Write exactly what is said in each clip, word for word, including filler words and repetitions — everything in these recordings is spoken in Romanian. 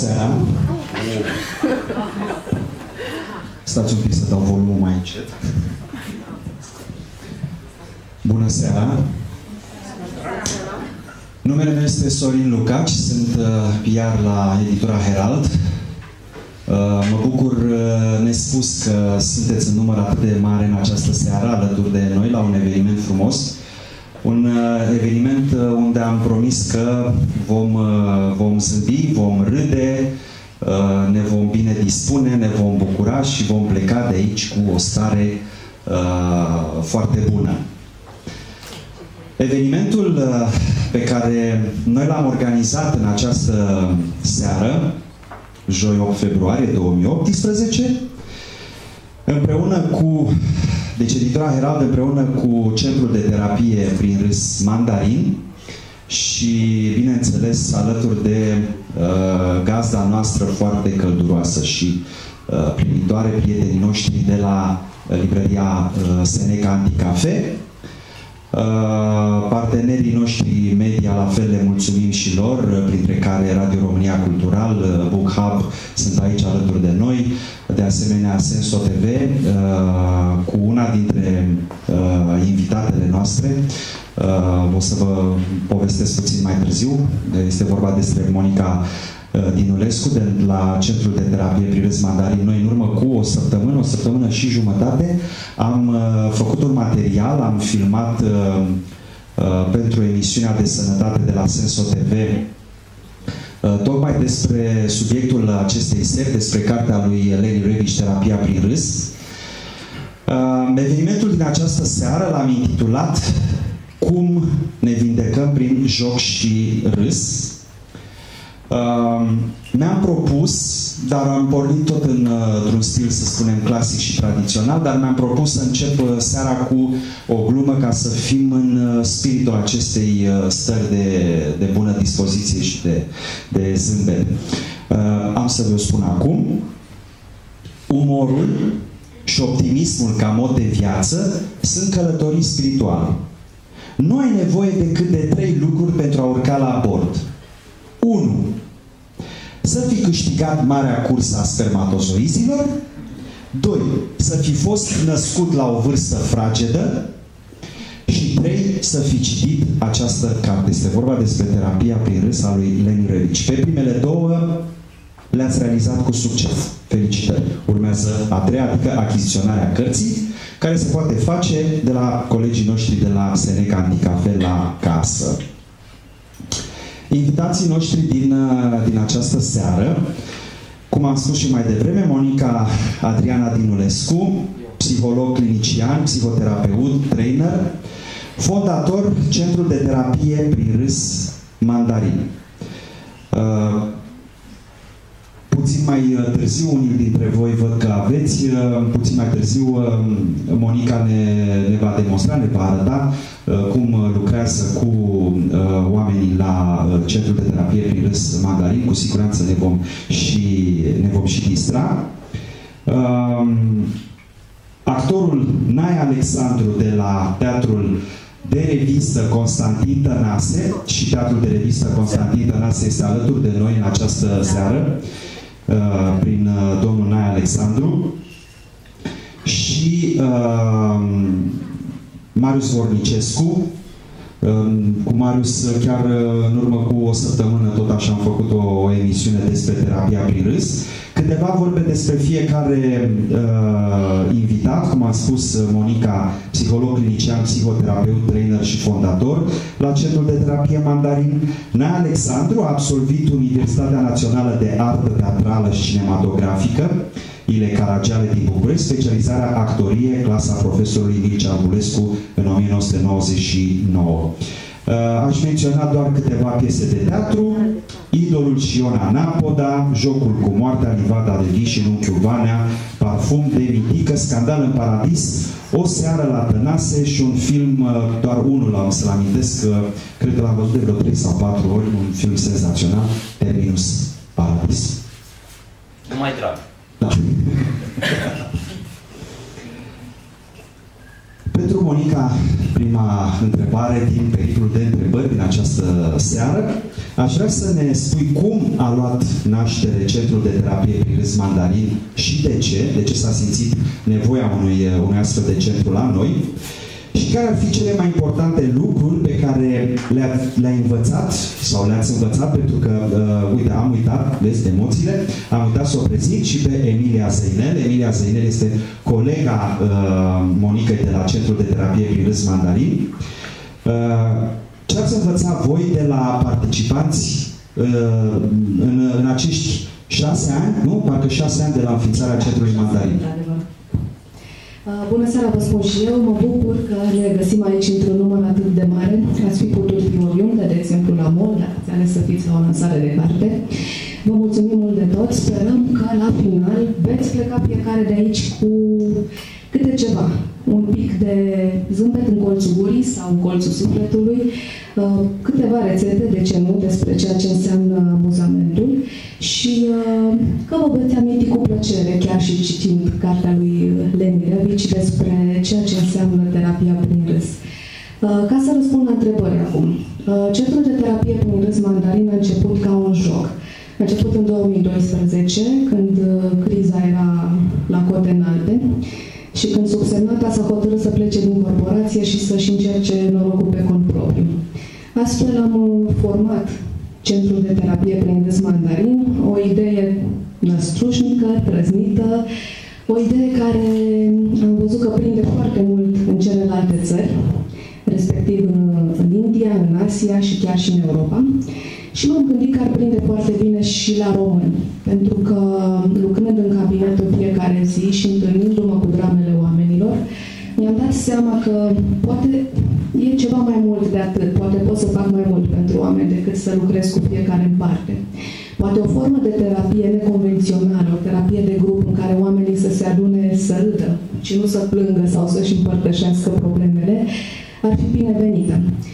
seara! Stați un pic să dau volumul mai încet. Bună seara! Numele meu este Sorin Lucaci, sunt uh, iar la editura Herald. Uh, mă bucur uh, nespus că sunteți în număr atât de mare în această seară alături de noi la un eveniment frumos. Un uh, eveniment uh, unde am promis că vom, uh, vom zâmbi, vom râde, uh, ne vom bine dispune, ne vom bucura și vom pleca de aici cu o stare uh, foarte bună. Evenimentul uh, pe care noi l-am organizat în această seară, joi opt februarie două mii optsprezece, împreună cu, deci editura Herald împreună cu Centrul de Terapie prin Râs Mandarin și, bineînțeles, alături de uh, gazda noastră foarte călduroasă și uh, primitoare, prietenii noștri de la uh, librăria uh, Seneca Anticafe. Uh, partenerii noștri media, la fel le mulțumim și lor, printre care Radio România Cultural, uh, Book Hub sunt aici alături de noi, de asemenea Senso T V, uh, cu una dintre uh, invitatele noastre. Uh, o să vă povestesc puțin mai târziu. Este vorba despre Monica Dinulescu de la Centrul de Terapie prin Râs Mandarin. Noi, în urmă cu o săptămână, o săptămână și jumătate, am uh, făcut un material, am filmat uh, uh, pentru emisiunea de sănătate de la Senso T V uh, tocmai despre subiectul acestei seri, despre cartea lui Leni Rebiș, Terapia prin Râs. Uh, evenimentul din această seară l-am intitulat Cum ne vindecăm prin joc și râs. Uh, mi-am propus, dar am pornit tot în, într-un stil, să spunem, clasic și tradițional, dar mi-am propus să încep seara cu o glumă ca să fim în spiritul acestei stări de, de bună dispoziție și de, de zâmbet. Uh, am să vă spun acum, umorul și optimismul ca mod de viață sunt călătorii spirituale. Nu ai nevoie decât de trei lucruri pentru a urca la bord. unu. Să fi câștigat marea cursă a spermatozoizilor. doi. Să fi fost născut la o vârstă fragedă. Și trei. Să fi citit această carte. Este vorba despre Terapia prin Râs a lui Leni Rebiș. Pe primele două le-ați realizat cu succes. Felicitări! Urmează a treia, adică achiziționarea cărții, care se poate face de la colegii noștri de la Seneca Anticafe la casă. Invitații noștri din, din această seară, cum am spus și mai devreme, Monica Adriana Dinulescu, psiholog clinician, psihoterapeut, trainer, fondator Centrul de Terapie prin Râs Mandarin. Uh, Puțin mai târziu, unii dintre voi văd că aveți, puțin mai târziu Monica ne, ne va demonstra, ne va arăta cum lucrează cu oamenii la Centrul de Terapie prin Râs Mandarin. Cu siguranță ne vom și, ne vom și distra. Actorul Nae Alexandru de la Teatrul de Revistă Constantin Tănase și Teatrul de Revistă Constantin Tănase este alături de noi în această seară, prin domnul Nae Alexandru, și uh, Marius Vornicescu. Cu Marius, chiar în urmă cu o săptămână, tot așa am făcut o, o emisiune despre terapia prin râs. Câteva vorbe despre fiecare uh, invitat, cum a spus Monica, psiholog clinician, psihoterapeut, trainer și fondator la Centrul de Terapie Mandarin. Nae Alexandru a absolvit Universitatea Națională de Artă Teatrală și Cinematografică Ile Caragiale din București, specializarea actorie, clasa profesorului Mircea Angulescu în o mie nouă sute nouăzeci și nouă. Aș menționa doar câteva piese de teatru: Idolul și Iona Napoda, Jocul cu moartea, Livada de vii și Unchiul Vanea, Parfum de Mitică, Scandal în Paradis, O seară la Tănase și un film, doar unul am să-l amintesc, că cred că l-am văzut de vreo trei sau patru ori, un film senzațional, Terminus Paradis. Nu mai drag. Da. Pentru Monica prima întrebare din pericolul de întrebări din această seară. Aș vrea să ne spui cum a luat naștere Centrul de Terapie prin Râs Mandarin și de ce, de ce s-a simțit nevoia unui, unui astfel de centru la noi și care ar fi cele mai importante lucruri pe care le-a, le-a învățat sau le-ați învățat, pentru că, uh, uite, am uitat, vezi, emoțiile, am uitat să o prezint și pe Emilia Zăinel. Emilia Zăinel este colega uh, Monicăi de la Centrul de Terapie prin Râs Mandarin. Uh, ce ați învățat voi de la participanți uh, în, în acești șase ani, nu? Parcă șase ani de la înființarea Centrului Mandarin. Bună seara, vă spun și eu. Mă bucur că ne găsim aici într-un număr atât de mare. Ați fi putut fi oriunde, de exemplu la mall, dacă ați ales să fiți la o lansare de carte. Vă mulțumim mult de tot. Sperăm că la final veți pleca fiecare de aici cu câte ceva. Un pic de zâmbet în colțul gurii sau în colțul sufletului, câteva rețete, de ce nu, despre ceea ce înseamnă amuzamentul și că vă veți aminti cu plăcere, chiar și citind cartea lui Leni Revici, despre ceea ce înseamnă terapia prin râs. Ca să răspund la întrebări acum, Centrul de Terapie prin Râs Mandarin a început ca un joc. A început în două mii doisprezece, când criza era la cote înalte, și când subsemnata s-a hotărât să plece din corporație și să-și încerce norocul pe cont propriu. Astfel am format Centrul de Terapie prin Râs Mandarin, o idee năstrușnică, trăznită, o idee care am văzut că prinde foarte mult în celelalte țări, respectiv în, în India, în Asia și chiar și în Europa. Și m-am gândit că ar prinde foarte bine și la români, pentru că lucrând în cabinet în fiecare zi și întâlnindu-mă cu dramele oamenilor, mi-am dat seama că poate e ceva mai mult de atât, poate pot să fac mai mult pentru oameni decât să lucrez cu fiecare în parte. Poate o formă de terapie neconvențională, o terapie de grup în care oamenii să se adune să râdă și nu să plângă sau să-și împărtășească problemele, ar fi binevenită.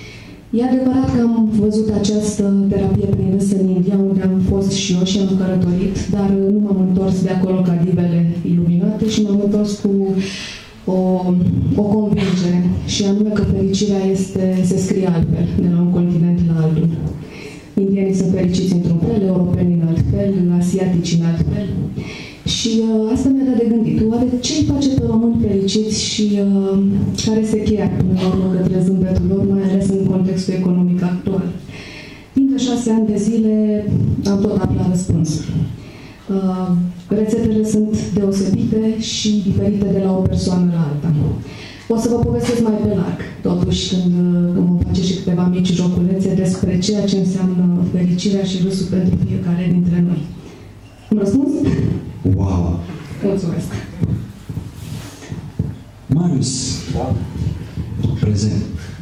E adevărat că am văzut această terapie prin râs în India, unde am fost și eu și am călătorit, dar nu m-am întors de acolo ca divele iluminate și m-am întors cu o, o convingere, și anume că fericirea este, se scrie altfel, de la un continent la altul. Indienii sunt fericiți într-un fel, europenii în alt fel, asiatici în alt fel. Și uh, asta mi-a dat de gândit. Oare ce îi face pe români fericiți și uh, care se cheia până la urmă către zâmbetul lor, mai ales în contextul economic actual? Timp de șase ani de zile am tot aflat răspunsul. Uh, rețetele sunt deosebite și diferite de la o persoană la alta. O să vă povestesc mai pe larg, totuși, când, când vom face și câteva mici joculețe despre ceea ce înseamnă fericirea și râsul pentru fiecare dintre noi. Am răspuns? Wow! Mulțumesc! Marius, da. Prezent.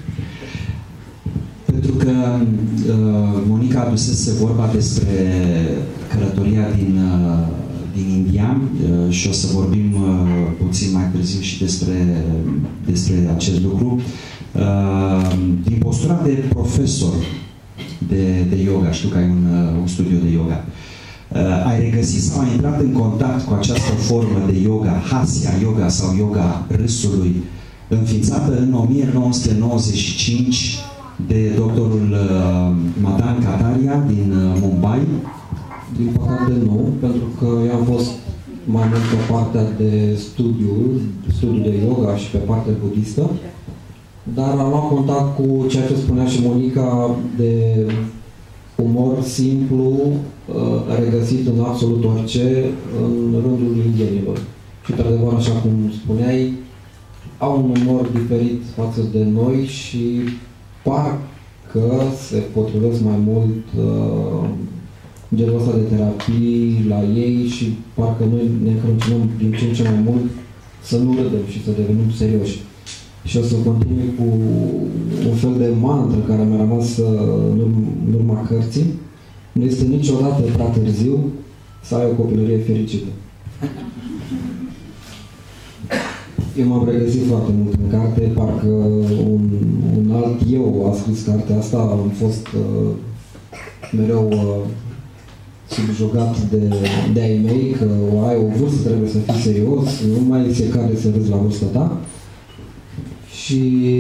Pentru că uh, Monica adusese vorba despre călătoria din, uh, din India uh, și o să vorbim uh, puțin mai târziu și despre, despre acest lucru. Uh, din postura de profesor de, de yoga, știu că ai un, uh, un studiu de yoga, Uh, ai regăsit sau ai intrat în contact cu această formă de yoga, Hasya Yoga sau yoga râsului, înființată în o mie nouă sute nouăzeci și cinci de doctorul uh, Madan Kataria din uh, Mumbai? Din păcate nu, pentru că eu am fost mai mult pe partea de studiu, studiu de yoga și pe partea budistă, dar am luat contact cu ceea ce spunea și Monica de umor simplu, regăsit în absolut orice, în rândul indienilor. Și, într-adevăr, așa cum spuneai, au un umor diferit față de noi și parcă se potrivesc mai mult uh, genul ăsta de terapii la ei și parcă noi ne încrâncinăm din ce în ce mai mult să nu râdem și să devenim serioși. Și o să continui cu un fel de mantră care mi-a rămas în urma cărții. Nu este niciodată prea târziu să ai o copilărie fericită. Eu m-am regăsit foarte mult în carte, parcă un, un alt eu a scris cartea asta, am fost uh, mereu uh, subjugat de, de ai mei, că ai o vârstă, trebuie să fii serios, nu mai se cade să râzi la vârsta ta. Și și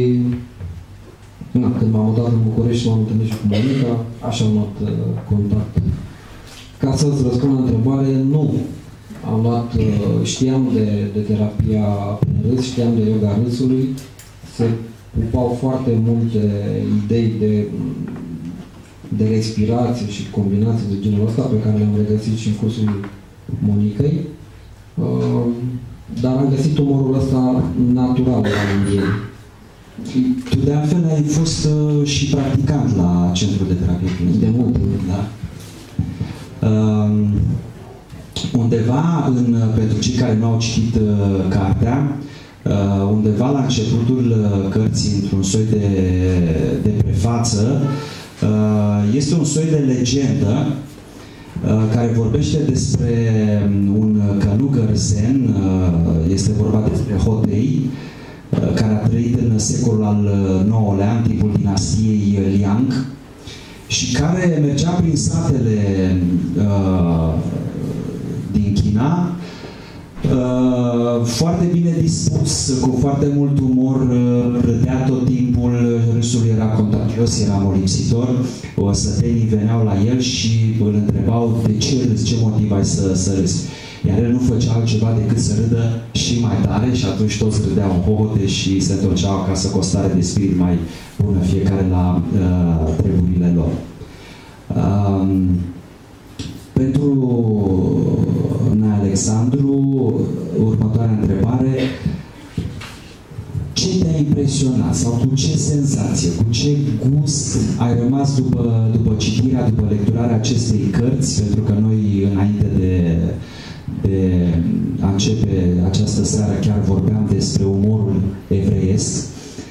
na, când m-am mutat în București, m-am întâlnit și cu Monica, așa am luat uh, contact. Ca să-ți răspund la întrebare, nu. Am luat, uh, știam de, de terapia prin râs, știam de yoga râsului, se upau foarte multe idei de, de respirație și combinații de genul ăsta pe care le-am regăsit și în cursul Monicăi. Uh, dar am găsit umorul ăsta natural la indieni. Tu de altfel ai fost uh, și practicant la Centrul de Terapie Clinică. De mult, da. Uh, undeva, în, pentru cei care nu au citit uh, cartea, uh, undeva la începutul uh, cărții, într-un soi de, de prefață, uh, este un soi de legendă uh, care vorbește despre un călugăr zen, uh, este vorba despre Hotei, care a trăit în secolul al nouălea, în timpul dinastiei Liang, și care mergea prin satele uh, din China, uh, foarte bine dispus, cu foarte mult umor, uh, râdea tot timpul, râsul era contagios, era molipsitor, uh, sătenii veneau la el și îl întrebau de ce râzi, ce motiv ai să, să râzi. Iar el nu făcea altceva decât să râdă și mai tare și atunci toți râdeau în hohote și se întorceau acasă cu o stare de spirit mai bună, fiecare la uh, treburile lor. Um, pentru Nea Alexandru, următoarea întrebare: ce te-a impresionat sau cu ce senzație, cu ce gust ai rămas după, după citirea, după lecturarea acestei cărți? Pentru că noi, înainte de de a începe această seară, chiar vorbeam despre umorul evreiesc.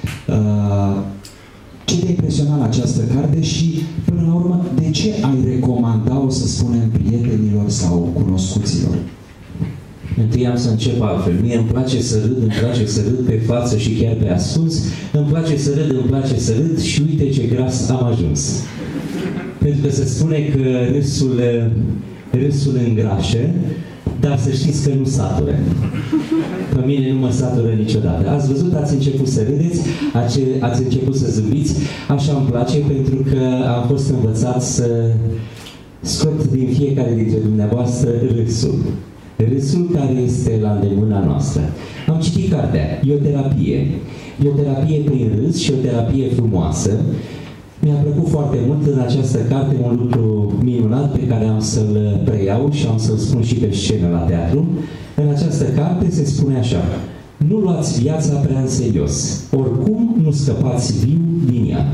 Ce te-a impresionat la această carte și, până la urmă, de ce ai recomanda-o, să spunem, prietenilor sau cunoscuților? Întâi am să încep altfel. Mie îmi place să râd, îmi place să râd pe față și chiar pe ascuns, îmi place să râd, îmi place să râd și uite ce gras am ajuns. Pentru că se spune că râsul, râsul îngrașă, dar să știți că nu satură. Pe mine nu mă satură niciodată. Ați văzut, ați început să râdeți, ați început să zâmbiți, așa îmi place, pentru că am fost învățat să scot din fiecare dintre dumneavoastră râsul. Râsul care este la îndemâna noastră. Am citit cartea, e o terapie. E o terapie prin râs și o terapie frumoasă. Mi-a plăcut foarte mult în această carte un lucru minunat pe care am să-l preiau și am să-l spun și pe scenă la teatru. În această carte se spune așa: nu luați viața prea în serios, oricum nu scăpați viu din ea.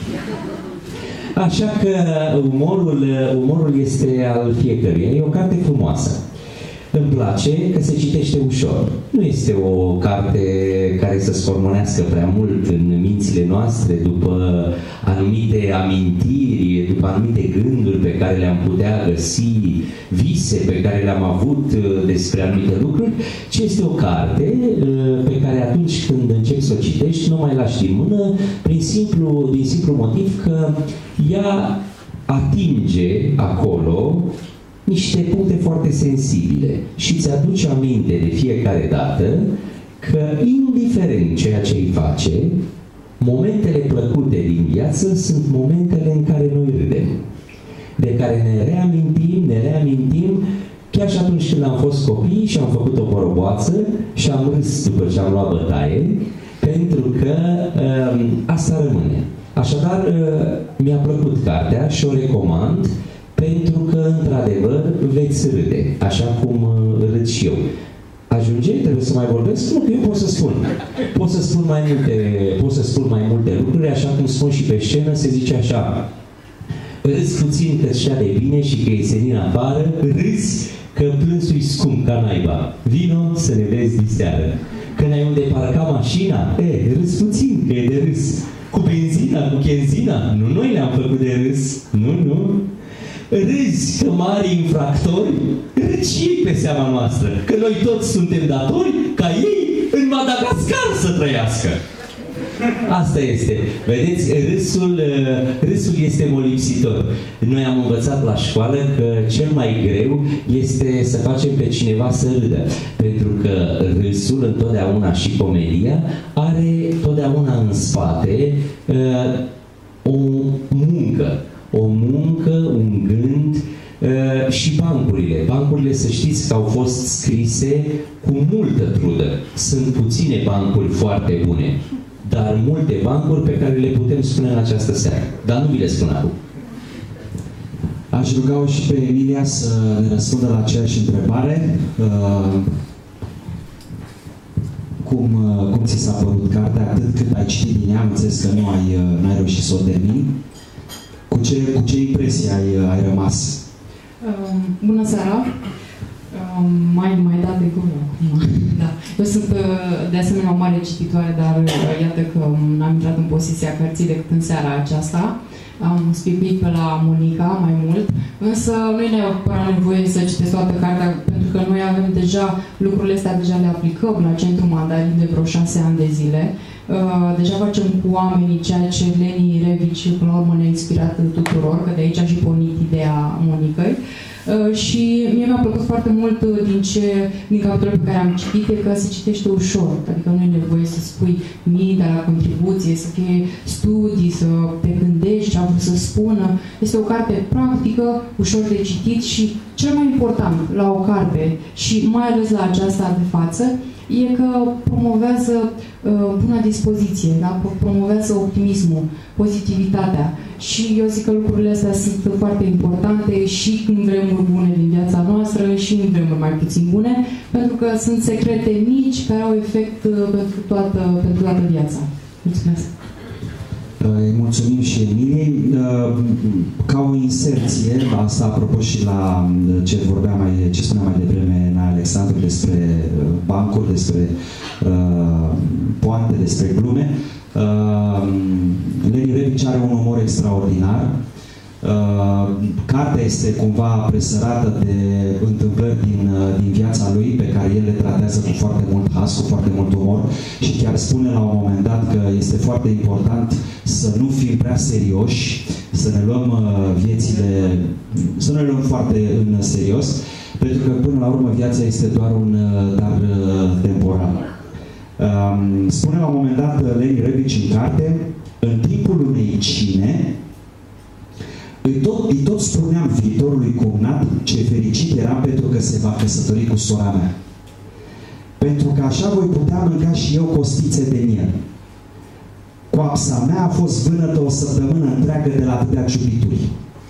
Așa că umorul, umorul este al fiecăruia. E o carte frumoasă. Îmi place că se citește ușor. Nu este o carte care să scormonească prea mult în mințile noastre după anumite amintiri, după anumite gânduri pe care le-am putea găsi, vise pe care le-am avut despre anumite lucruri, ci este o carte pe care atunci când începi să o citești, nu mai lași din mână, prin simplu, din simplu motiv că ea atinge acolo niște puncte foarte sensibile și îți aduce aminte de fiecare dată că, indiferent ceea ce îi face, momentele plăcute din viață sunt momentele în care noi râdem, de care ne reamintim, ne reamintim, chiar și atunci când am fost copii și am făcut o poroboață și am râs după ce am luat bătaie, pentru că um, asta rămâne. Așadar, uh, mi-a plăcut cartea și o recomand, pentru că, într-adevăr, veți râde, așa cum uh, râd și eu. Ajunge? Trebuie să mai vorbesc? Nu, eu pot să spun. Pot să spun mai multe, pot să spun mai multe lucruri, așa cum spun și pe scenă, se zice așa: râzi puțin că-ți șa de bine și că e senin afară, râzi că plânsul-i scump ca naiba. Vino să ne vezi diseară. Când ai unde parca mașina, e, râzi puțin, că e de râs. Cu benzina, cu chenzina, nu noi le-am făcut de râs. Nu, nu. Râzi că mari infractori, râzi și ei pe seama noastră, că noi toți suntem datori ca ei în Madagascar să trăiască. Asta este. Vedeți, râsul, râsul este molipsitor. Noi am învățat la școală că cel mai greu este să facem pe cineva să râdă. Pentru că râsul, întotdeauna și comedia, are totdeauna în spate uh, o muncă. O muncă, un gând uh, și bancurile. Bancurile, să știți că au fost scrise cu multă trudă. Sunt puține bancuri foarte bune, dar multe bancuri pe care le putem spune în această seară. Dar nu vi le spun acum. Aș ruga-o și pe Emilia să ne răspundă la aceeași întrebare. Uh, cum, uh, cum ți s-a părut cartea, atât cât ai citit din ea, am înțeles că nu ai, uh, n-ai reușit să o termini. Cu ce, cu ce impresie ai, ai rămas? Uh, bună seara! Uh, mai, mai dat de gură. Da. Eu sunt uh, de asemenea o mare cititoare, dar uh, iată că n-am intrat în posesia cărții decât în seara aceasta. Am spicuit pe la Monica mai mult, însă nu e neapărat nevoie să citesc toată cartea, pentru că noi avem deja, lucrurile astea deja le aplicăm la Centrul Mandarin de vreo șase ani de zile. Uh, deja facem cu oamenii ceea ce Leni Revici, până la urmă, ne-a inspirat tuturor, că de aici a și pornit ideea Monicăi. Uh, și mie mi-a plăcut foarte mult din, ce, din capitolul pe care am citit, e că se citește ușor, adică nu e nevoie să spui mii de la contribuție, să fie studii, să te gândești ce a vrut să spună. Este o carte practică, ușor de citit și cel mai important la o carte, și mai ales la aceasta de față, e că promovează uh, buna dispoziție, da? Promovează optimismul, pozitivitatea. Și eu zic că lucrurile astea sunt foarte importante și în vremuri bune din viața noastră și în vremuri mai puțin bune, pentru că sunt secrete mici care au efect uh, pentru, toată, pentru toată viața. Mulțumesc! Îi mulțumim și Emiliei. Ca o inserție, asta apropo și la ce vorbea mai, ce spunea mai devreme Naia Alexandru despre bancuri, despre uh, poante, despre glume, uh, Leni Revici are un umor extraordinar. Uh, cartea este cumva presărată de întâmplări din, uh, din viața lui, pe care el le tratează cu foarte mult has, cu foarte mult umor, și chiar spune la un moment dat că este foarte important să nu fim prea serioși, să ne luăm uh, viețile, să nu le luăm foarte în serios, pentru că până la urmă viața este doar un uh, dar uh, temporal. Uh, spune la un moment dat Leni Revici în carte, în timpul unei cine, Îi tot, îi tot spuneam viitorului cumnat ce fericit eram pentru că se va căsători cu sora mea. Pentru că așa voi putea mânca și eu costițe de miel. Coapsa mea a fost vânătă o săptămână întreagă de la atâtea ciubituri.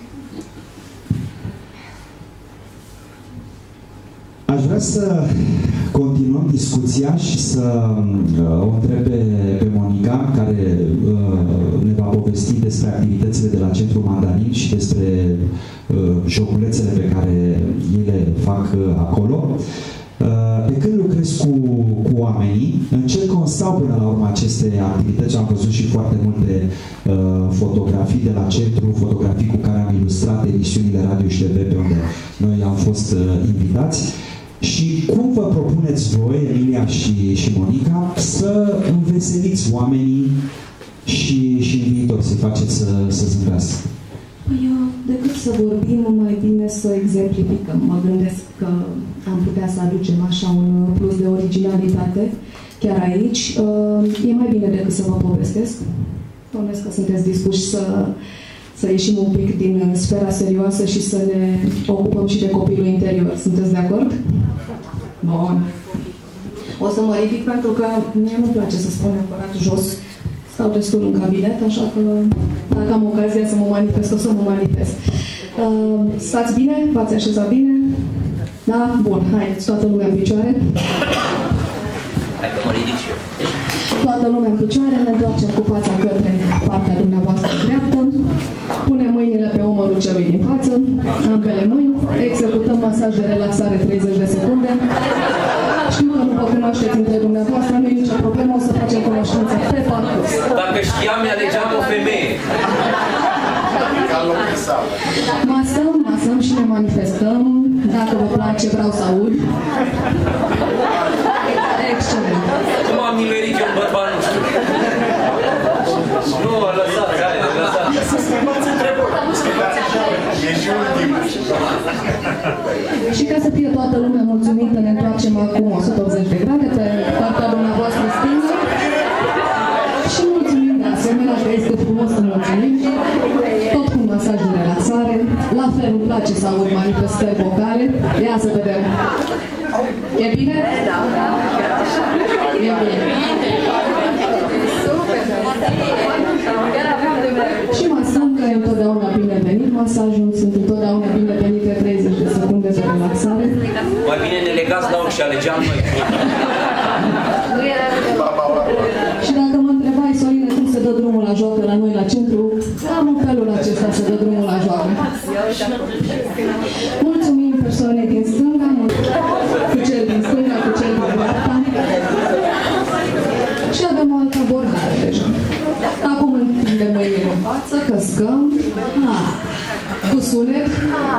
Aș vrea să continuăm discuția și să uh, o întreb pe, pe Monica, care uh, ne va povesti despre activitățile de la Centrul Mandarin și despre uh, joculețele pe care ei le fac uh, acolo. Uh, de când lucrez cu, cu oamenii, în ce constau până la urmă aceste activități? Am văzut și foarte multe uh, fotografii de la centru, fotografii cu care am ilustrat emisiunile radio și T V pe unde noi am fost uh, invitați. Și cum vă propuneți voi, Emilia și, și Monica, să înveseliți oamenii și, și în viitor să faceți să, să zâmbească? Păi, decât să vorbim, mai bine să exemplificăm. Mă gândesc că am putea să aducem așa un plus de originalitate chiar aici. E mai bine decât să vă povestesc. Bănuiesc că sunteți dispuși să, să ieșim un pic din sfera serioasă și să ne ocupăm și de copilul interior. Sunteți de acord? Bun. O să mă ridic pentru că mie nu-mi place să spun neapărat jos. Stau destul în cabinet, așa că dacă am ocazia să mă manifest, o să mă manifest. Uh, stați bine? V-ați așezat bine? Da? Bun, haideți, toată lumea în picioare. Hai că mă ridic și eu. Toată lumea în picioare, ne întoarcem cu fața către partea dumneavoastră dreaptă. Punem mâinile pe umărul celui din față, ambele mâini, executăm masaj de relaxare treizeci de secunde. Știu că nu vă cunoașteți între dumneavoastră, nu e nicio problemă, o să facem cunoștință pe parcurs. Dacă știam, mi-alegeam o femeie. Masăm, masăm și ne manifestăm. Dacă vă place, vreau să aud. Excelent. Cum am nimerit eu în bărbat, nu știu. Și ca să fie toată lumea mulțumită, ne întoarcem acum o sută optzeci de grade pe partea dumneavoastră stângă. Și mulțumim de asemenea că este frumos să mulțumim. Tot cu masaj de relaxare. La fel îmi place să aud manifestări vocale. Ia să vedem. E bine? Da. E bine. Și mă stăm că e întotdeauna binevenit masajul, sunt întotdeauna binevenite treizeci de secunde de relaxare. Mai bine ne legați la ochi și alegeam noi. Și dacă mă întrebai, Sorine, cum se dă drumul la joacă la noi la centru, am în felul acesta se dă drumul la joacă. Mulțumim persoanei din stânga, cu cel din stânga, cu cel din dreapta. Și avem o altă abordare deja. Acum întindem mâinile în față, căscăm. Ah. Cu sunet.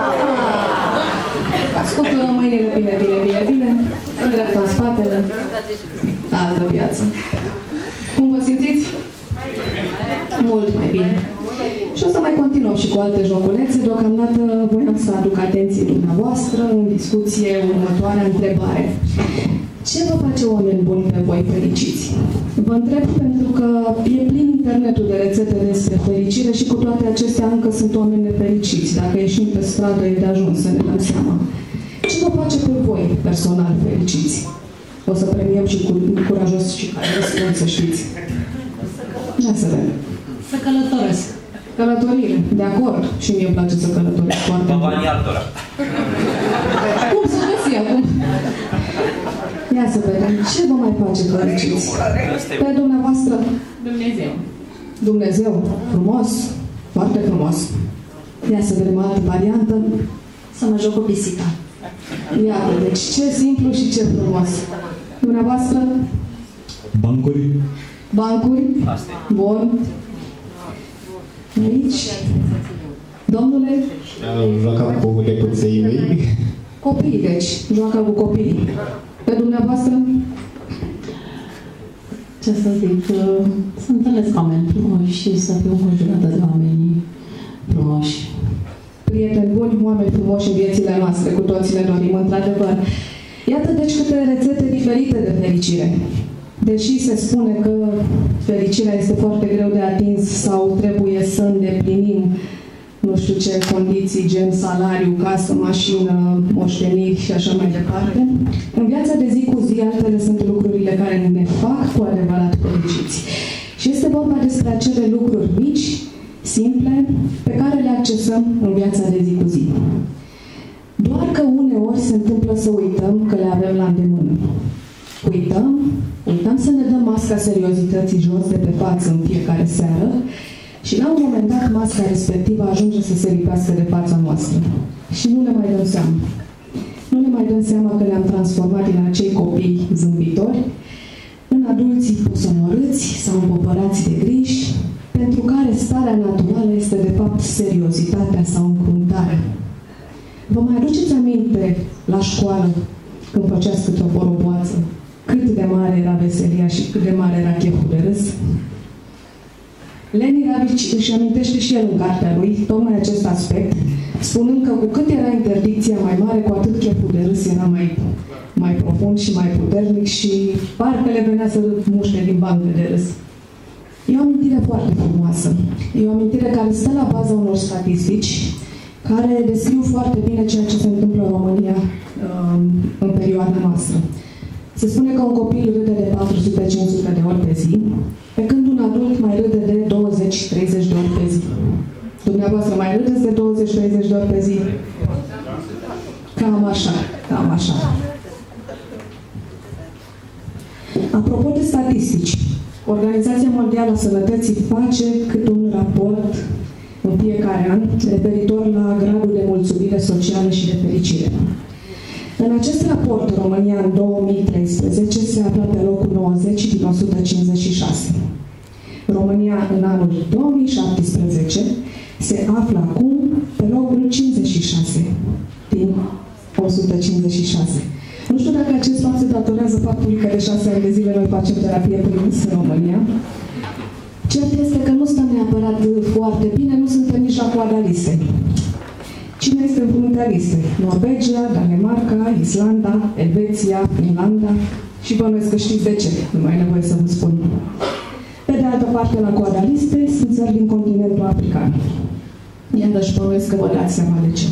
Ah. Scoturăm mâinile bine, bine, bine, bine. Îndreptăm spatele. Altă viață. Cum vă simțiți? Mult mai bine. Și o să mai continuăm și cu alte joculețe. Deocamdată voiam să aduc atenție dumneavoastră în discuție următoarea întrebare. Ce vă face oameni buni pe voi fericiți? Vă întreb pentru că e plin internetul de rețete despre fericire și cu toate acestea încă sunt oameni nefericiți. Dacă ieșim pe stradă e de ajuns să ne dăm seama. Ce vă face pe voi personal fericiți? O să premiem și cu curajos și care răspund, să știți. Ia să vedem. Să călătoresc. Călătorire, de acord. Și mie îmi place să călătoresc foarte mult. Banii altora. Cum să găsi acum? Ia să vedem. Ce vă mai face fericiți? Pe dumneavoastră? Dumnezeu. Dumnezeu. Frumos. Foarte frumos. Ia să vedem altă variantă. Să mă joc cu pisica. Iată, deci ce simplu și ce frumos. Dumneavoastră? Bancuri. Bancuri? Bun. Aici? Domnule? Joaca cu nepoței mei. Copiii, deci. Joacă cu copiii. Pe dumneavoastră? Ce să zic? Să întâlnesc oameni frumoși și să fiu înconjurată de oameni frumoși. Prieteni buni, oameni frumoși în viețile noastre, cu toții le dorim, într-adevăr. Iată deci câte rețete diferite de fericire. Deși se spune că fericirea este foarte greu de atins sau trebuie să îndeplinim nu știu ce condiții, gen salariu, casă, mașină, moșteniri și așa mai departe, în viața de zi cu zi altele sunt lucrurile care ne fac cu adevărat fericiți. Și este vorba despre acele lucruri mici, simple, pe care le accesăm în viața de zi cu zi. Doar că uneori se întâmplă să uităm că le avem la îndemână. Uităm, uităm să ne dăm masca seriozității jos de pe față în fiecare seară și la un moment dat masca respectivă ajunge să se lipească de fața noastră. Și nu ne mai dăm seama. Nu ne mai dăm seama că ne-am transformat din acei copii zâmbitori în adulții pusomorâți sau împopărați de griji, pentru care starea naturală este de fapt seriozitatea sau încruntarea. Vă mai aduceți aminte la școală, când făceați câte o boroboață, cât de mare era veselia și cât de mare era cheful de râs? Leni Ravici își amintește și el în cartea lui tocmai acest aspect, spunând că cu cât era interdicția mai mare, cu atât cheful de râs era mai, mai profund și mai puternic și parcă le venea să muște din bancă de râs. E o amintire foarte frumoasă. E o amintire care stă la baza unor statistici care descriu foarte bine ceea ce se întâmplă în România um, în perioada noastră. Se spune că un copil râde de patru sute cinci sute de ori pe zi, pe când un adult mai râde de douăzeci treizeci de ori pe zi. Dumneavoastră mai râdeți de douăzeci treizeci de ori pe zi? Cam așa, cam așa. Apropo de statistici, Organizația Mondială a Sănătății face cât un raport în fiecare an referitor la gradul de mulțumire socială și de fericire. În acest raport, România în două mii treisprezece se află pe locul nouăzeci din o sută cincizeci și șase. România în anul două mii șaptesprezece se află acum pe locul cincizeci și șase din o sută cincizeci și șase. Nu știu dacă acest fapt se datorează faptului că de șase ani de zile noi facem terapie primis în România. Cert este că nu stăm neapărat foarte bine, nu suntem nici la coada listei. Cine este în fruntea listei? Norvegia, Danemarca, Islanda, Elveția, Finlanda și bănuiesc că știți de ce, nu mai e nevoie să vă spun. Pe de altă parte, la coada listei sunt țări din continentul african. Iarăși bănuiesc că vă dați seama de ce.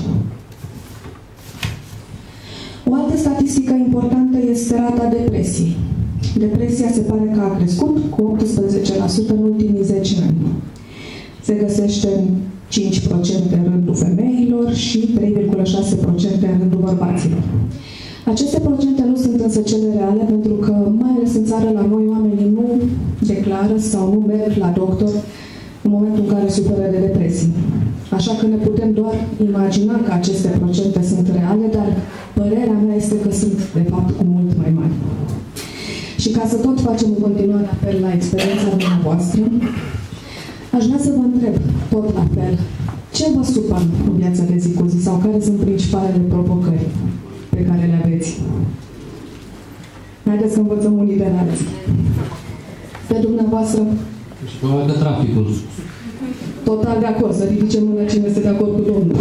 O altă statistică importantă este rata depresiei. Depresia se pare că a crescut cu optsprezece la sută în ultimii zece ani. Se găsește în cinci la sută în rândul femeilor și trei virgulă șase la sută în rândul bărbaților. Aceste procente nu sunt însă cele reale, pentru că, mai ales în țară, la noi, oamenii nu declară sau nu merg la doctor în momentul în care suferă de depresie. Așa că ne putem doar imagina că aceste procente sunt reale, dar părerea mea este că sunt, de fapt, cu mult mai mari. Și ca să tot facem în continuare apel la experiența dumneavoastră, aș vrea să vă întreb, tot la fel, ce vă supără în viața de zi cu zi sau care sunt principalele provocări pe care le aveți? Haideți să învățăm unii de la alții. Pe dumneavoastră? Și probabil că traficul. Total de acord. Să ridice mâna cine este de acord cu domnul.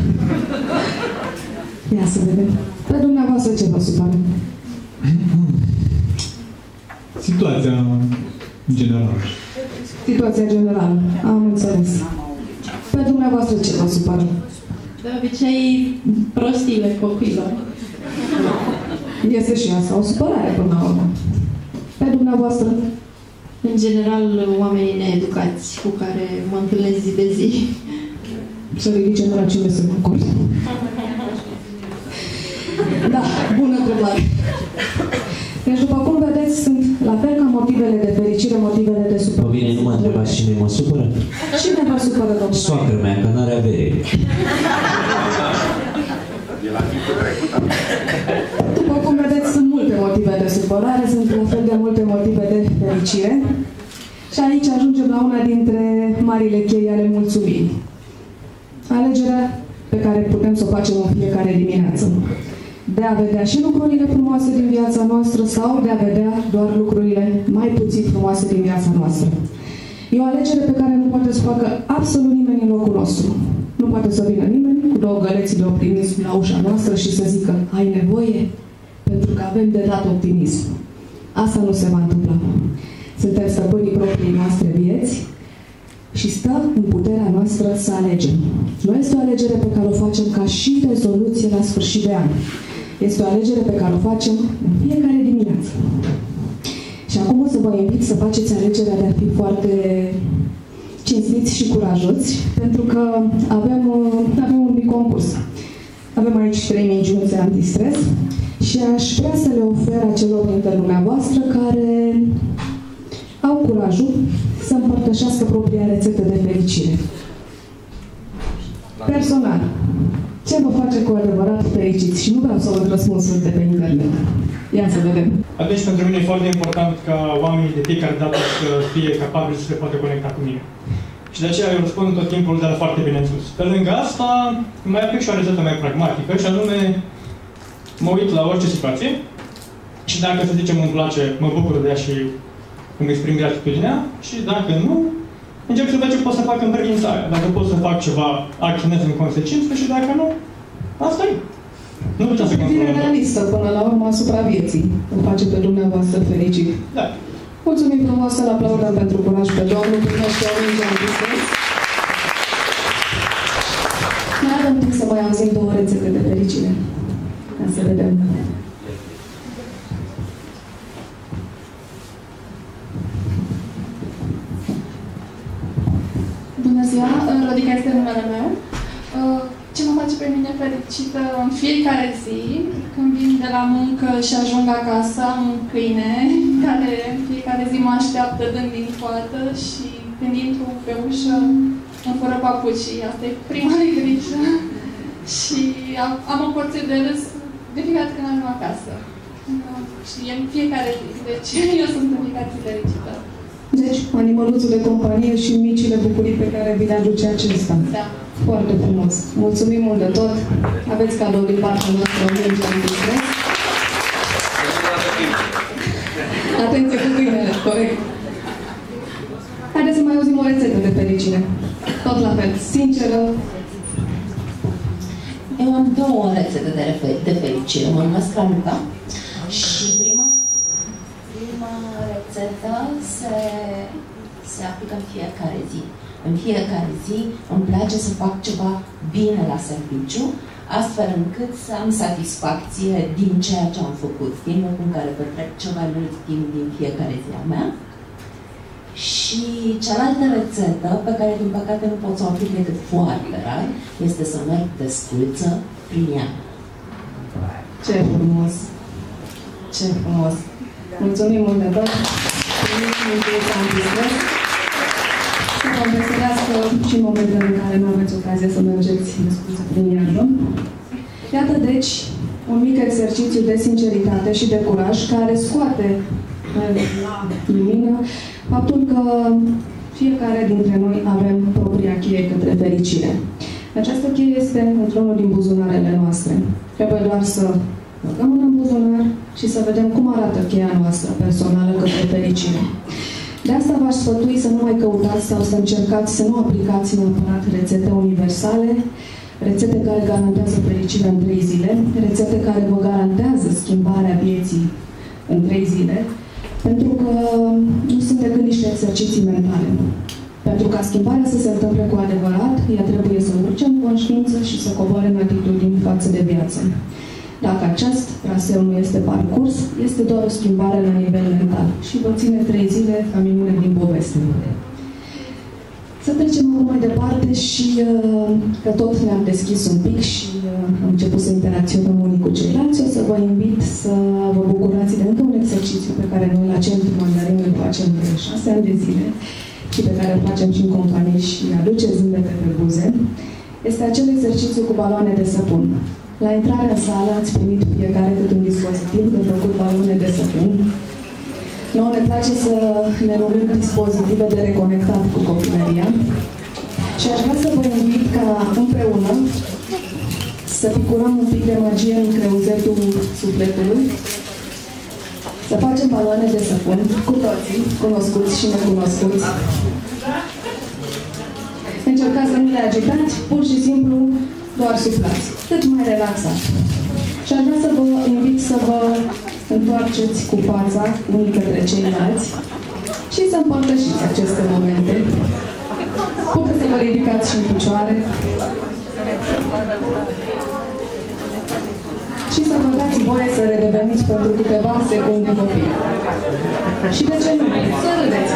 Ia să vedem. Pe dumneavoastră ce vă supără? Situația generală. Situația generală. Am înțeles. Pe dumneavoastră ce vă supără? De obicei, prostiile copiilor. Este și asta o supărare până la urmă. Pe dumneavoastră? În general, oamenii needucați cu care mă întâlnesc zi de zi. Să ridice mâna cine este de acord. Da, bună întrebare. Deci, după cum vedeți, sunt la fel ca motivele de fericire, motivele de supărare. Bine, nu mă întrebați cine mă supără? Cine vă supără, domnule? Soacră mea, că n-are avere. După cum vedeți, sunt multe motive de supărare, sunt la fel de multe motive de fericire. Și aici ajungem la una dintre marile chei ale mulțumirii. Alegerea pe care putem să o facem în fiecare dimineață. De a vedea și lucrurile frumoase din viața noastră sau de a vedea doar lucrurile mai puțin frumoase din viața noastră. E o alegere pe care nu poate să facă absolut nimeni în locul nostru. Nu poate să vină nimeni cu două găleți de optimism la ușa noastră și să zică: ai nevoie? Pentru că avem de dat optimism. Asta nu se va întâmpla. Suntem stăpânii propriei noastre vieți și stă în puterea noastră să alegem. Nu este o alegere pe care o facem ca și rezoluție la sfârșit de an. Este o alegere pe care o facem în fiecare dimineață. Și acum o să vă invit să faceți alegerea de a fi foarte cinstiți și curajoți, pentru că avem, avem un mic concurs. Avem aici trei mingiunțe antistres și aș vrea să le ofer acelor dintre dumneavoastră care au curajul să împărtășească propria rețetă de fericire. Personal, ce vă face cu adevărat fericiți? Și nu vreau să văd răspunsuri de pe internet. Ia să vedem. Atunci, pentru mine e foarte important ca oamenii de fiecare dată să fie capabili să se poată conecta cu mine. Și de aceea eu răspund tot timpul de la foarte bine în sus. Pe lângă asta, mai aplic și o rețetă mai pragmatică, și anume, mă uit la orice situație și dacă, să zicem, îmi place, mă bucur de ea și îmi exprim gratitudinea, și dacă nu, încerc să văd ce pot să fac în privința aia. Dacă pot să fac ceva, acționez în consecință, și dacă nu, asta e. Nu putem să controlăm. Vine realistă până la urmă asupra vieții. Îl face pe dumneavoastră fericit. Da. Mulțumim frumos, să-l aplaudăm pentru curaj pe Domnul. Primește o minge în discurs. Mai avem timp să mai auzim două rețete de fericire. Ca să vedem. Bună ziua, Rodica este numele meu. Ce mă face pe mine fericită în fiecare zi, când vin de la muncă și ajung acasă, am un câine care în fiecare zi mă așteaptă dând din coadă și când intru pe ușă îmi fără papucii. Asta e prima de grijă. Și am o porție de râs de fiecare când ajung acasă. Și e în fiecare zi. Deci eu sunt în fiecare zi fericită. Deci, animăluțul de companie și micile bucurii pe care vi le aduce acesta. Da. Foarte frumos. Mulțumim mult de tot. Aveți cadou din partea noastră, o minge antistres. Atenție cu câinele, corect. Haideți să mai auzim o rețetă de fericire. Tot la fel, sinceră, Eu am două rețete de, de fericire. Mă numesc Raluca și prima, prima rețetă se, se aplică în fiecare zi. În fiecare zi îmi place să fac ceva bine la serviciu, astfel încât să am satisfacție din ceea ce am făcut, timpul în care petrec cel mai mult timp din fiecare zi a mea. Și cealaltă rețetă, pe care din păcate nu pot să o aplic decât foarte rar, este să merg de sculță prin ea. Ce frumos! Ce frumos! Mulțumim mult de tot! Să vă înveselească și în momentele în care nu aveți ocazia să mergeți de sculță prin iarbă. Iată deci un mic exercițiu de sinceritate și de curaj care scoate la lumină faptul că fiecare dintre noi avem propria cheie către fericire. Această cheie este într-unul din buzunarele noastre. Trebuie doar să băgăm în buzunar și să vedem cum arată cheia noastră personală către fericire. De asta v-aș sfătui să nu mai căutați sau să încercați să nu aplicați neapărat rețete universale, rețete care garantează fericirea în trei zile, rețete care vă garantează schimbarea vieții în trei zile, pentru că nu sunt decât niște exerciții mentale. Pentru ca schimbarea să se întâmple cu adevărat, ea trebuie să urce în conștiință și să coboare în atitudini față de viață. Dacă acest traseu nu este parcurs, este doar o schimbare la nivel mental și vă ține trei zile ca minune din poveste. Să trecem acum mai departe și uh, că tot ne-am deschis un pic și uh, am început să interacționăm unii cu ceilalți, o să vă invit să vă bucurați de încă un exercițiu pe care noi la Centru Mandarin îl facem de șase ani de zile și pe care îl facem și în companie și aduce zâmbete pe buze. Este acel exercițiu cu baloane de săpun. La intrarea în sală ați primit fiecare cât un dispozitiv de făcut balone de săpun. Nouă ne place să ne numim dispozitive de reconectat cu copilăria și aș vrea să vă invit ca împreună să picurăm un pic de magie în creuzetul sufletului, să facem baloane de săpun cu toții, cunoscuți și necunoscuți. Încercați să nu le agitați, pur și simplu doar suflați, cât mai relaxat. Și aș vrea să vă invit să vă întoarceți cu fața unii către ceilalți și să împărtășiți aceste momente. Puteți să vă ridicați și în picioare și să vă dați voie să redeveniți pentru câteva secunde copii. Și de ce nu? Să râdeți!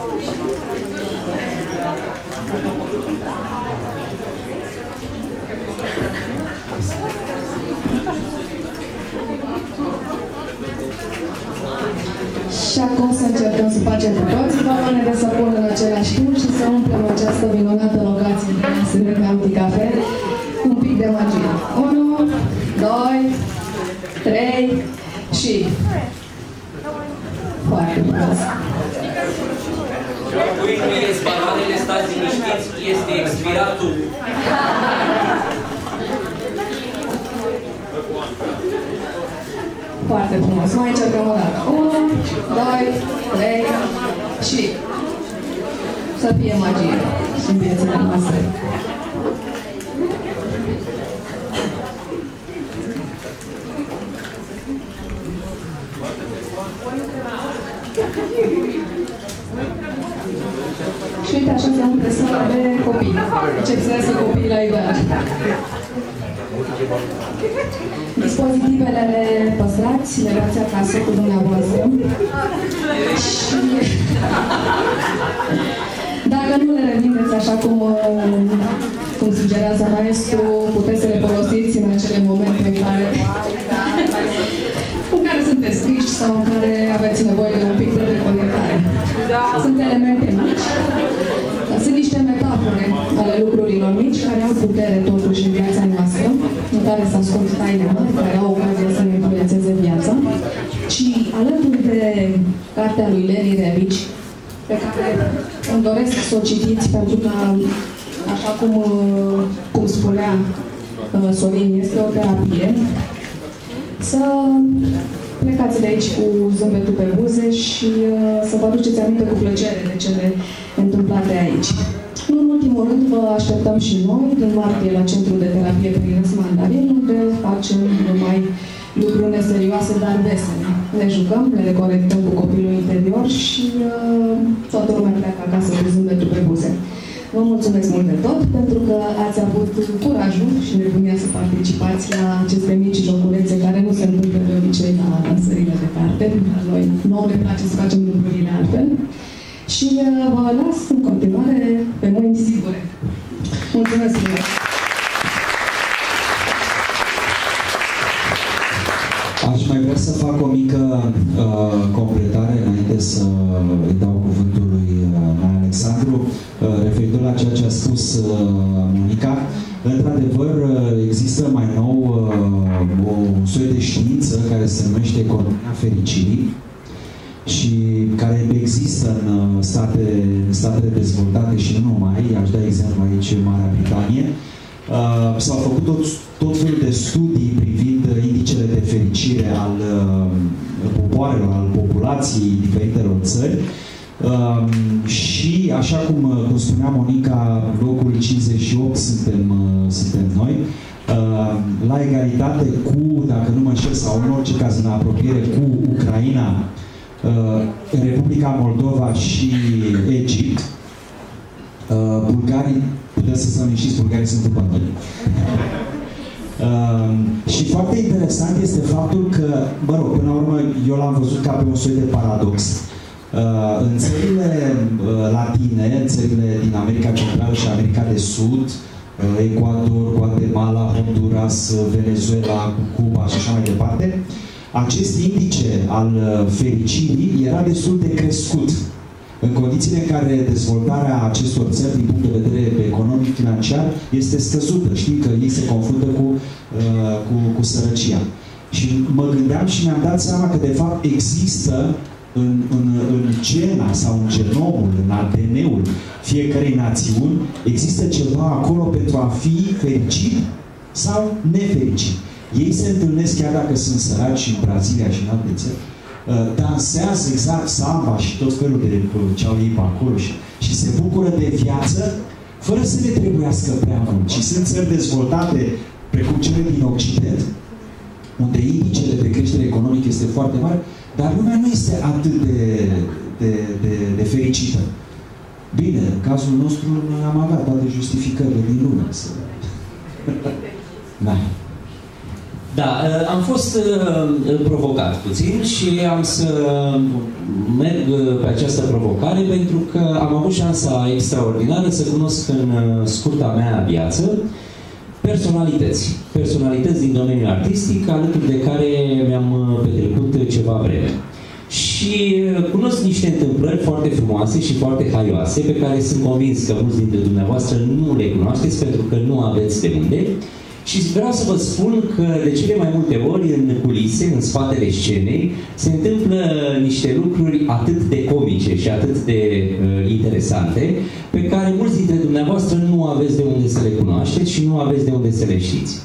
Și acum să încercăm să facem cu toții baloane de săpun în același timp și să umplem această minunată locație de anticafe cu un pic de magie. unu, doi, trei și... Foarte frumos! Cui nu ies baloanele, stați liniștiți, este expiratul. Foarte frumos. Mai încercăm o dată. unu, doi, trei și să fie magie în viețile noastre. Și uite, așa se umple sala de copii. Încep să iasă copiii la iveală. Dispozitivele le păstrați, le luați acasă cu dumneavoastră. Și dacă nu le revindeți așa cum, cum sugerează maestru, puteți să le folosiți în acele momente în care, în care sunteți triști sau în care aveți nevoie de un pic de reconectare. Sunt elemente mici, sunt niște metafore ale lucrurilor mici care au putere totuși în viața noastră, în care se ascund taine mari, care au ocazia să ne influențeze viața. Și alături de cartea lui Larry Revici, pe care îmi doresc să o citiți pentru că, așa cum, cum spunea Sorin, este o terapie, să plecați de aici cu zâmbetul pe buze și să vă aduceți aminte cu plăcere de cele întâmplate aici. Nu în ultimul primul rând, vă așteptăm și noi din martie la Centrul de Terapie Prinț Mandarin, unde facem numai lucruri neserioase, dar vesele. Ne jucăm, ne reconectăm cu copilul interior și uh, toată lumea pleacă acasă cu zâmbetul pe buze. Vă mulțumesc mult de tot pentru că ați avut curajul și nebunia să participați la aceste mici joculețe care nu se întâmplă de obicei la lansările de carte. Noi nouă ne place să facem lucrurile altfel. Și uh, vă las în continuare pe mâini sigure. Mulțumesc mult! Aș mai vrea să fac o mică uh, completare înainte să îi dau cuvântul lui uh, Alexandru, uh, referitor la ceea ce a spus uh, Monica. Într-adevăr, uh, există mai nou uh, o soi de știință care se numește economia fericirii și care există în uh, state, statele dezvoltate și nu numai. Aș da exemplu aici în Marea Britanie. Uh, S-au făcut tot, tot felul de studii privind indicele de fericire al uh, popoarelor, al populației diferitelor țări uh, și, așa cum, cum spunea Monica, locul cincizeci și opt suntem, uh, suntem noi, uh, la egalitate cu, dacă nu mă înșel, sau în orice caz în apropiere cu Ucraina, uh, Republica Moldova și Egipt. Uh, bulgarii, puteți să să liniștiți, bulgarii sunt după noi. Uh, și foarte interesant este faptul că, mă rog, până la urmă, eu l-am văzut ca pe un soi de paradox. Uh, în țările uh, latine, în țările din America Centrală și America de Sud, uh, Ecuador, Guatemala, Honduras, Venezuela, Cuba și așa mai departe, acest indice al uh, fericirii era destul de crescut. În condițiile în care dezvoltarea acestor țări din punct de vedere economic-financiar este scăzută. Știm că ei se confruntă cu, uh, cu, cu sărăcia. Și mă gândeam și mi-am dat seama că de fapt există în, în, în gena sau în genomul, în A D N-ul fiecărei națiuni, există ceva acolo pentru a fi fericit sau nefericit. Ei se întâlnesc chiar dacă sunt săraci în Brazilia și în alte țări. Dansează exact samba și tot felul de ce au ei pe acolo și, și se bucură de viață fără să le trebuiască prea mult. Și sunt țări dezvoltate precum cele din Occident, unde indicele de creștere economică este foarte mare, dar lumea nu este atât de, de, de, de fericită. Bine, în cazul nostru noi am avea toate justificările din lume. Să... da. Da, am fost provocat puțin și am să merg pe această provocare pentru că am avut șansa extraordinară să cunosc în scurta mea viață personalități. Personalități din domeniul artistic, alături de care mi-am petrecut ceva vreme. Și cunosc niște întâmplări foarte frumoase și foarte haioase, pe care sunt convins că mulți dintre dumneavoastră nu le cunoașteți pentru că nu aveți de unde. Și vreau să vă spun că de cele mai multe ori în culise, în spatele scenei, se întâmplă niște lucruri atât de comice și atât de uh, interesante, pe care mulți dintre dumneavoastră nu aveți de unde să le cunoașteți și nu aveți de unde să le știți.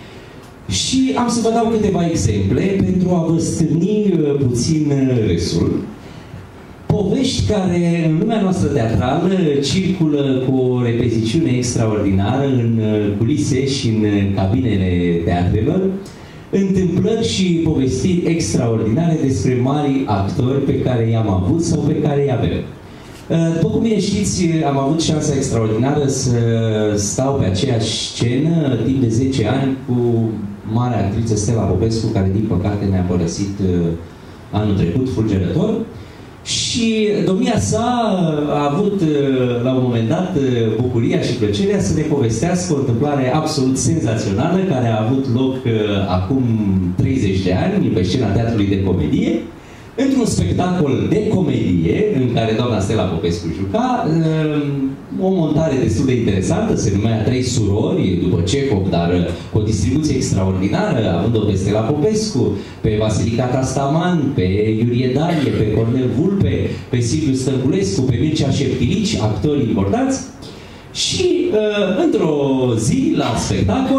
Și am să vă dau câteva exemple pentru a vă stârni uh, puțin râsul. Povești care în lumea noastră teatrală circulă cu o repeziciune extraordinară în culise și în cabinele teatrelor, întâmplări și povestiri extraordinare despre mari actori pe care i-am avut sau pe care i avem. După cum bine știți, am avut șansa extraordinară să stau pe aceeași scenă timp de zece ani cu marea actriță Stella Popescu, care din păcate ne-a părăsit anul trecut fulgerător. Și domnia sa a avut la un moment dat bucuria și plăcerea să ne povestească o întâmplare absolut senzațională care a avut loc acum treizeci de ani pe scena Teatrului de Comedie, într-un spectacol de comedie în care doamna Stella Popescu juca, o montare destul de interesantă, se numea Trei surori, după Cehov, dar cu o distribuție extraordinară, având-o pe Stella Popescu, pe Vasilica Tastaman, pe Iurie Darie, pe Cornel Vulpe, pe Silviu Stănculescu, pe Mircea Șeptilici, actori importanți. Și într-o zi, la spectacol,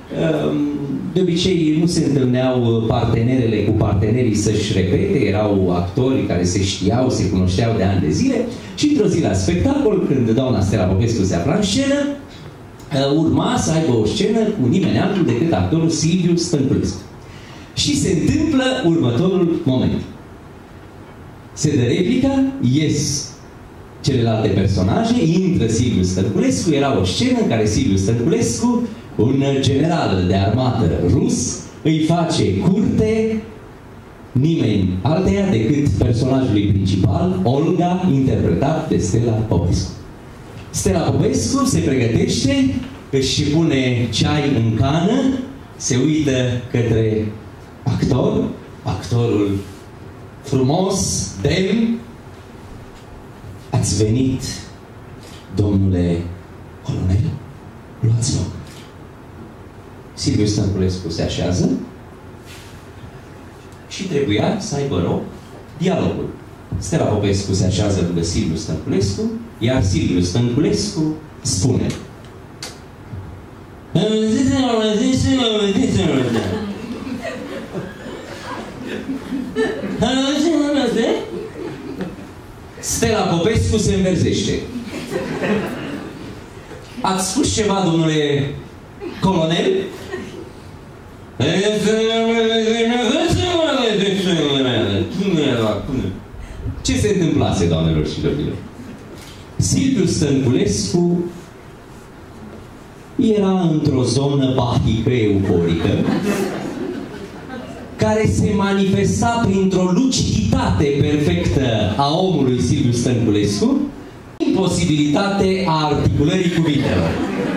De obicei nu se întâlneau partenerele cu partenerii să-și repete, erau actori care se știau, se cunoșteau de ani de zile și într-o zi la spectacol, când doamna Stella Popescu se afla în scenă, urma să aibă o scenă cu nimeni altul decât actorul Silviu Stănculescu. Și se întâmplă următorul moment. Se dă replica, ies celelalte personaje, intră Silviu Stănculescu, era o scenă în care Silviu Stănculescu, un general de armată rus, îi face curte nimeni alteia decât personajului principal, Olga, interpretat de Stella Popescu. Stella Popescu se pregătește, își pune ceai în cană, se uită către actor, actorul frumos, demn. Ați venit, domnule colonel? Luați loc. Silviu Stănculescu se așează și trebuia să aibă loc dialogul. Stella Popescu se așează lângă Silviu Stănculescu, iar Silviu Stănculescu spune: Stella Popescu se înverzește. Ați spus ceva, domnule colonel? Ce se întâmplase, doamnelor și domnilor? Silviu Stănculescu era într-o zonă bahică, euforică, care se manifesta printr-o luciditate perfectă a omului Silviu Stănculescu, imposibilitate a articulării cuvintelor.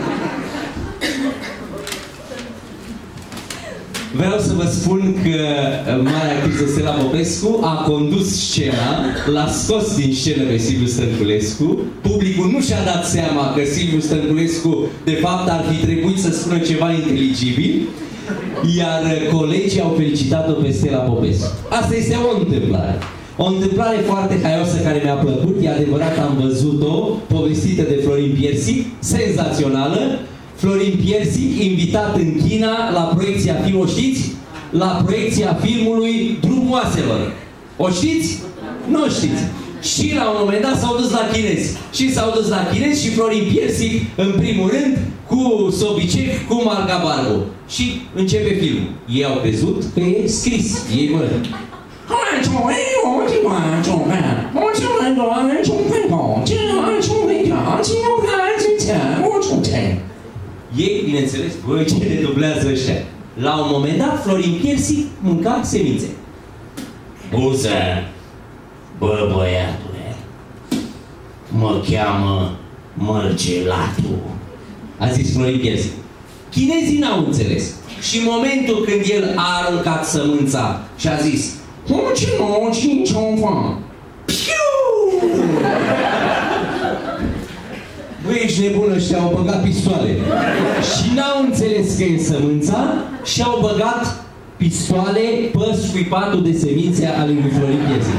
Vreau să vă spun că marea actriță Stella Popescu a condus scena, l-a scos din scenă pe Silviu Stănculescu. Publicul nu și-a dat seama că Silviu Stănculescu de fapt ar fi trebuit să spună ceva inteligibil, iar colegii au felicitat-o pe Stella Popescu. Asta este o întâmplare. O întâmplare foarte haioasă care mi-a plăcut. E adevărat, am văzut-o, povestită de Florin Piersic, senzațională. Florin Piersic, invitat în China la proiecția film, o știți? La proiecția filmului Drumul Oaselor. O știți? Nu o știți. Și la un moment dat s-au dus la chinezi. Și s-au dus la chinezi și Florin Piersic, în primul rând, cu Sobicek, cu Marga Barbu. Și începe filmul. Ei au crezut că e scris. Ei mă... Ei, bineînțeles, băi, ce le dublează ăștia. La un moment dat, Florin Piersic mânca semințe. Buză, bă, băiatule, mă cheamă Mărgelatul, a zis Florin Piersic. Chinezii n-au înțeles. Și în momentul când el a aruncat sămânța și a zis băi, ești nebună, și au băgat pistoale. Și n-au înțeles că e sămânța și au băgat pistoale pe scuipatul de semințe ale lui Florin Piersic.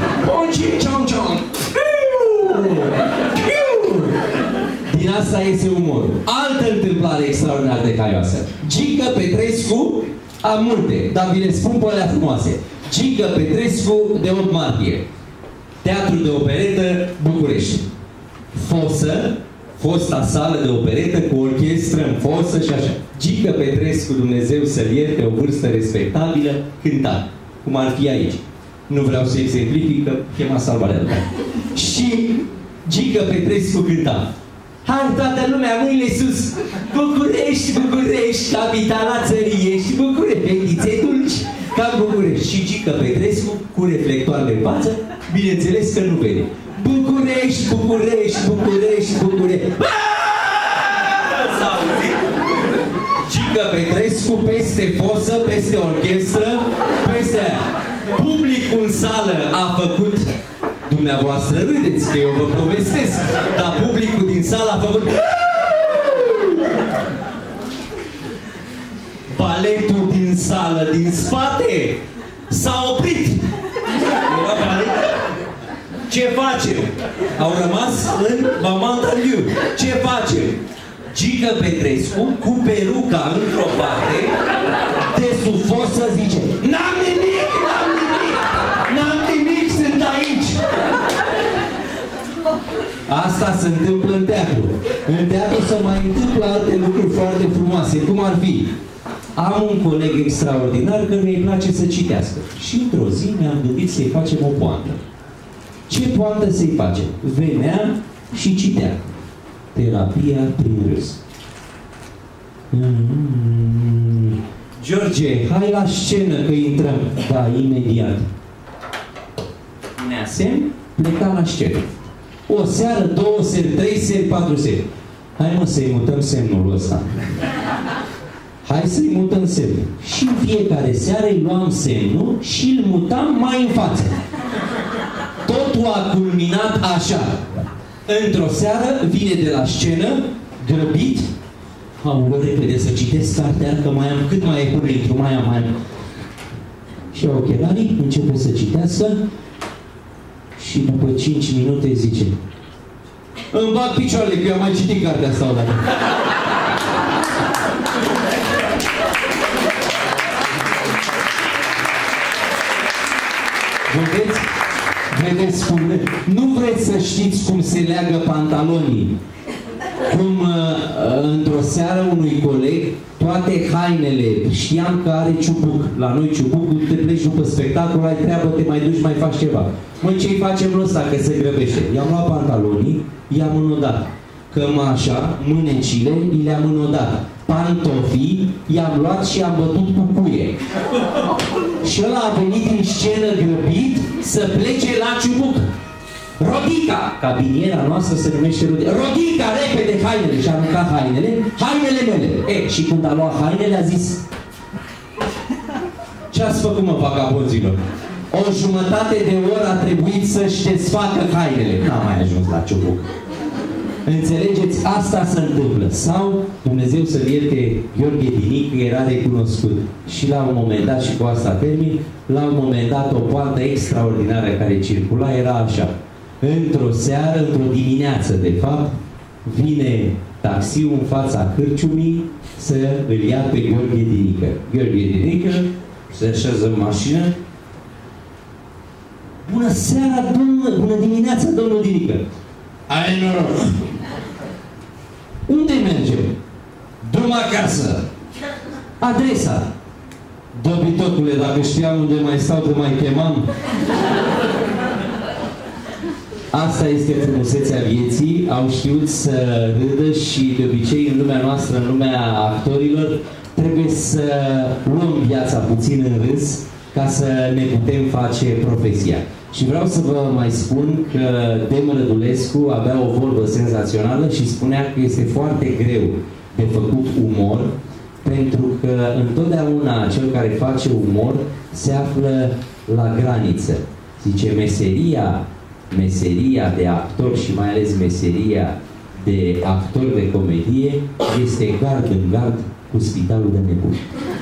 Din asta este umorul. Altă întâmplare extraordinar de haioasă. Gică Petrescu, am multe, dar vi le spun pe alea frumoase. Gică Petrescu de opt martie. Teatru de operetă, București. Fosă, fosta sală de operetă cu orchestră în fosă și așa. Gică Petrescu, Dumnezeu să-l ierte, o vârstă respectabilă, cânta. Cum ar fi aici. Nu vreau să exemplific, că chema Salvarel. Și Gică Petrescu cânta. Hai toată lumea, mâinile sus! București, București, capitala țării ești, București, fetițe dulci, ca București. Și Gică Petrescu, cu reflectoarele în față, bineînțeles că nu vede. București, București, București, București. S-a auzit? Gică Petrescu peste fosă, peste orchestră, peste aia. Publicul în sală a făcut... Dumneavoastră râdeți, că eu vă povestesc, dar publicul din sală a făcut... Baletul din sală, din spate, s-a oprit. Ce facem? Au rămas în Mamantaliu. Ce facem? Gică Petrescu, cu peruca într-o parte, de sub fosă zice: N-am nimic, n-am nimic, n-am nimic, sunt aici. Asta se întâmplă în teatru. În teatru se mai întâmplă alte lucruri foarte frumoase, cum ar fi: am un coleg extraordinar care îi place să citească. Și într-o zi mi-am gândit să-i facem o poantă. Ce poantă să-i facem? Venea și citea. Terapia prin râs. Mm-hmm. George, hai la scenă că intrăm. Da, imediat. Punea semn, pleca la scenă. O seară, două seri, trei seri, patru seri. Hai mă să-i mutăm semnul ăsta. Hai să-i mutăm semnul. Și în fiecare seară îi luam semnul și îl mutam mai în față. Totul a culminat așa. Într-o seară vine de la scenă, grăbit. Am repede să citesc cartea, că mai am, cât mai e până intru, mai am, mai am. Și ia ochelarii, începe să citească și după cinci minute zice: îmi bag picioarele, că eu am mai citit cartea asta odată. Vedeți? Vedeți cum... Nu vreți să știți cum se leagă pantalonii. Cum uh, într-o seară unui coleg, toate hainele, știam că are ciubuc. La noi ciubucul, te pleci după spectacol, ai treabă, te mai duci, mai faci ceva. Măi, ce-i facem ăsta, că se grăbește? I-am luat pantalonii, i-am înodat. Cămașa, mânecile, i le-am înodat. Pantofii, i-am luat și am bătut cu cuie. Și ăla a venit în scenă grăbit să plece la ciubuc. Rodica! Cabiniera noastră se numește Rodica. Rodica, repede, hainele! Și-a aruncat hainele, hainele mele. E, și când a luat hainele a zis: ce-ați făcut, mă, vagabonzilor? O jumătate de oră a trebuit să-și desfacă hainele. N-a mai ajuns la ciubuc. Înțelegeți? Asta se întâmplă. Sau, Dumnezeu să-l ierte, Gheorghe Dinică era recunoscut. Și la un moment dat, și cu asta termin, la un moment dat o poantă extraordinară care circula era așa. Într-o seară, într-o dimineață, de fapt, vine taxiul în fața cârciumii să îl ia pe Gheorghe Dinică. Gheorghe Dinică se așează în mașină. Bună seara, domnul, bună dimineața, domnul Dinică. Ai noroc! Unde mergem? Drum acasă! Adresa! Dobitocule, dacă știam unde mai stau, te mai chemam. Asta este frumusețea vieții. Au știut să râdă și de obicei în lumea noastră, în lumea actorilor, trebuie să luăm viața puțin în râs ca să ne putem face profesia. Și vreau să vă mai spun că Demu Rădulescu avea o vorbă senzațională și spunea că este foarte greu de făcut umor, pentru că întotdeauna cel care face umor se află la graniță. Zice, meseria, meseria de actor și mai ales meseria de actor de comedie este gard în gard cu Spitalul de Nebuni.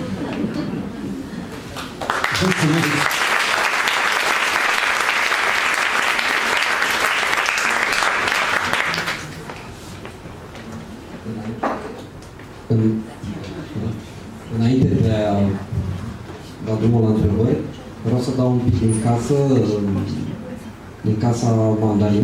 În, înainte de a da drumul la întrebări, vreau să dau un pic din casă, din casa Mandarin.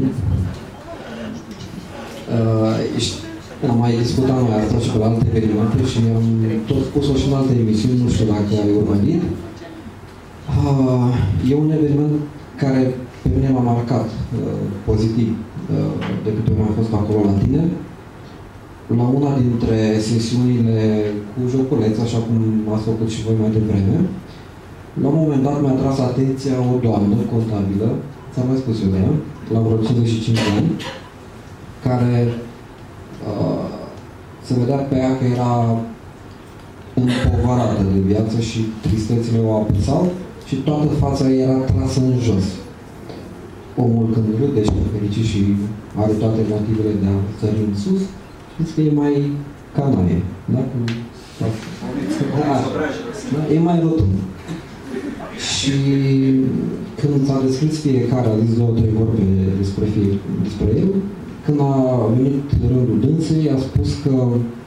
Uh, am mai discutat mai asta și pe la alte evenimente și am tot spus-o și în alte emisiuni, nu știu dacă ai urmărit. Uh, e un eveniment care pe mine m-a marcat uh, pozitiv uh, de câte ori am fost acolo la tine. La una dintre sesiunile cu joculeț, așa cum ați făcut și voi mai devreme, la un moment dat mi-a tras atenția o doamnă contabilă, ți-am mai spus eu de ea, la vreo cincizeci și cinci de ani, care uh, se vedea pe ea că era împovărată de viață și tristețile o apăsau și toată fața ei era trasă în jos. Omul când râde și e fericit și are toate motivele de a sări în sus, știți că e mai canaie, da? Da, da, e mai rotund. Și când s-a descris fiecare, a zis două, trei vorbe despre, fie, despre el, Când a venit rândul dânsei, a spus că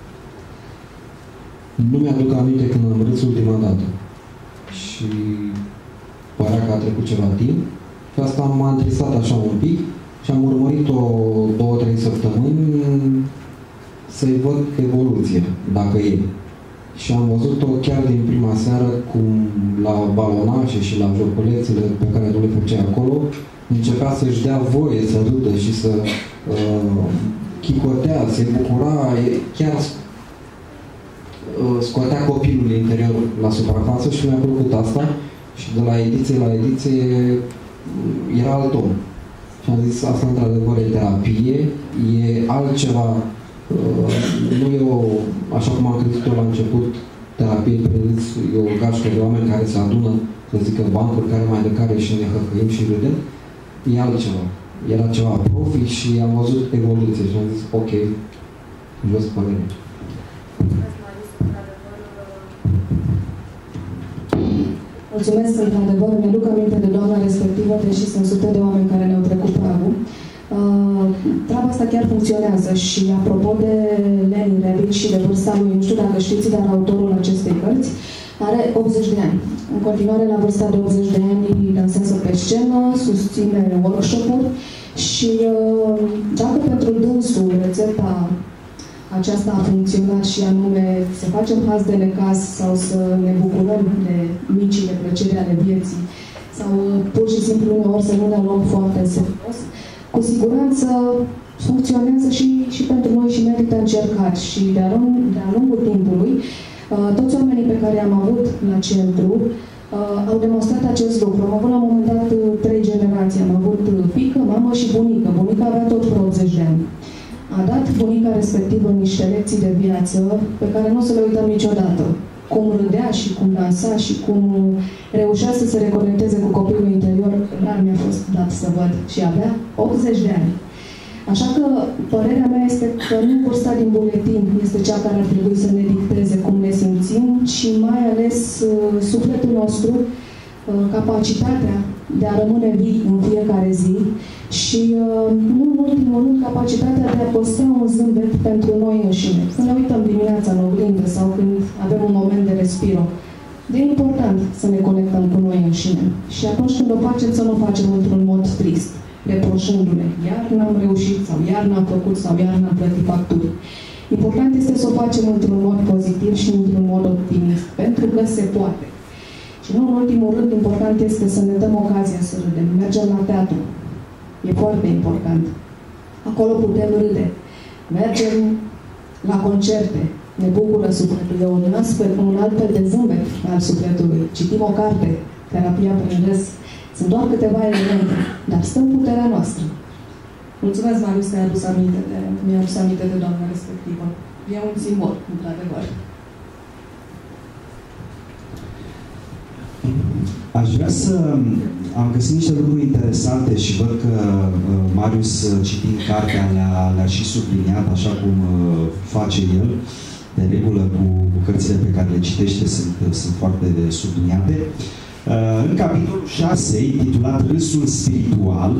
nu mi-aduc aminte când am râs ultima dată. Și părea că a trecut ceva timp. Și asta m-a întristat așa un pic și am urmărit-o două, trei săptămâni să-i văd evoluție, dacă e. Și am văzut-o chiar din prima seară cum la balonașe și la joculețele pe care nu le făcea acolo, începea să-și dea voie să râdă și să uh, chicotea, se bucura, chiar uh, scoatea copilul interior la suprafață și mi-a plăcut asta. Și de la ediție la ediție era alt om. Și am zis, asta într-adevăr e terapie, e altceva. Uh, nu e o, așa cum am crezut-o la început, terapie prevăzut, e o gașcă de oameni care se adună, să zică bancuri care mai de care și ne hăcăim și râdem. E altceva. Era ceva profi și am văzut evoluție și am zis, ok, jos părere. Mulțumesc, într-adevăr, mi-aduc aminte de doamna respectivă, deși sunt sute de oameni care ne-au trecut pragul. Uh, treaba asta chiar funcționează și apropo de Leni Rebic și de vârsta lui, nu știu dacă știți, dar autorul acestei cărți are optzeci de ani. În continuare, la vârsta de optzeci de ani, dansează pe scenă, susține workshop-uri și uh, dacă pentru dânsul rețeta aceasta a funcționat și anume să facem haz de necaz sau să ne bucurăm de micile plăceri ale vieții sau pur și simplu uneori să nu ne luăm foarte serios, cu siguranță funcționează și, și pentru noi și merită încercat. Și de-a lung, de lungul timpului, uh, toți oamenii pe care i-am avut la centru uh, au demonstrat acest lucru. Am avut la un moment dat trei generații. Am avut fiică, mamă și bunică. Bunica avea tot vreo optzeci de ani. A dat bunica respectivă niște lecții de viață pe care nu o să le uităm niciodată. Cum râdea și cum dansa și cum reușea să se reconecteze cu copilul interior, rar mi-a fost dat să văd și avea optzeci de ani. Așa că părerea mea este că nu vârsta din buletin este cea care ar trebui să ne dicteze cum ne simțim, ci mai ales uh, sufletul nostru, uh, capacitatea de a rămâne vii în fiecare zi și, uh, nu în ultimul rând, capacitatea de a păstra un zâmbet pentru noi înșine. Când ne uităm dimineața în oglindă sau când avem un moment de respiro, de important să ne conectăm cu noi înșine. Și atunci când o facem, să nu o facem într-un mod trist, reproșându-ne, iar n-am reușit, sau iar n-am făcut, sau iar n-am plătit facturi. Important este să o facem într-un mod pozitiv și într-un mod optimist, pentru că se poate. Și nu în ultimul rând, important este să ne dăm ocazia să râdem. Mergem la teatru. E foarte important. Acolo putem râde. Mergem la concerte. Ne bucură sufletul. E un astfel, un altfel de zâmbet al sufletului. Citim o carte, terapia prin râs. Sunt doar câteva elemente, dar stă în puterea noastră. Mulțumesc, Marius, că ai adus aminte de, mi-a adus aminte de doamna respectivă. E un simbol, într-adevăr. Aș vrea să... Am găsit niște lucruri interesante și văd că uh, Marius, citind cartea, le-a, le-a și subliniat, așa cum uh, face el. De regulă, cu, cu cărțile pe care le citește sunt, sunt foarte subliniate. Uh, în capitolul șase, intitulat Râsul spiritual,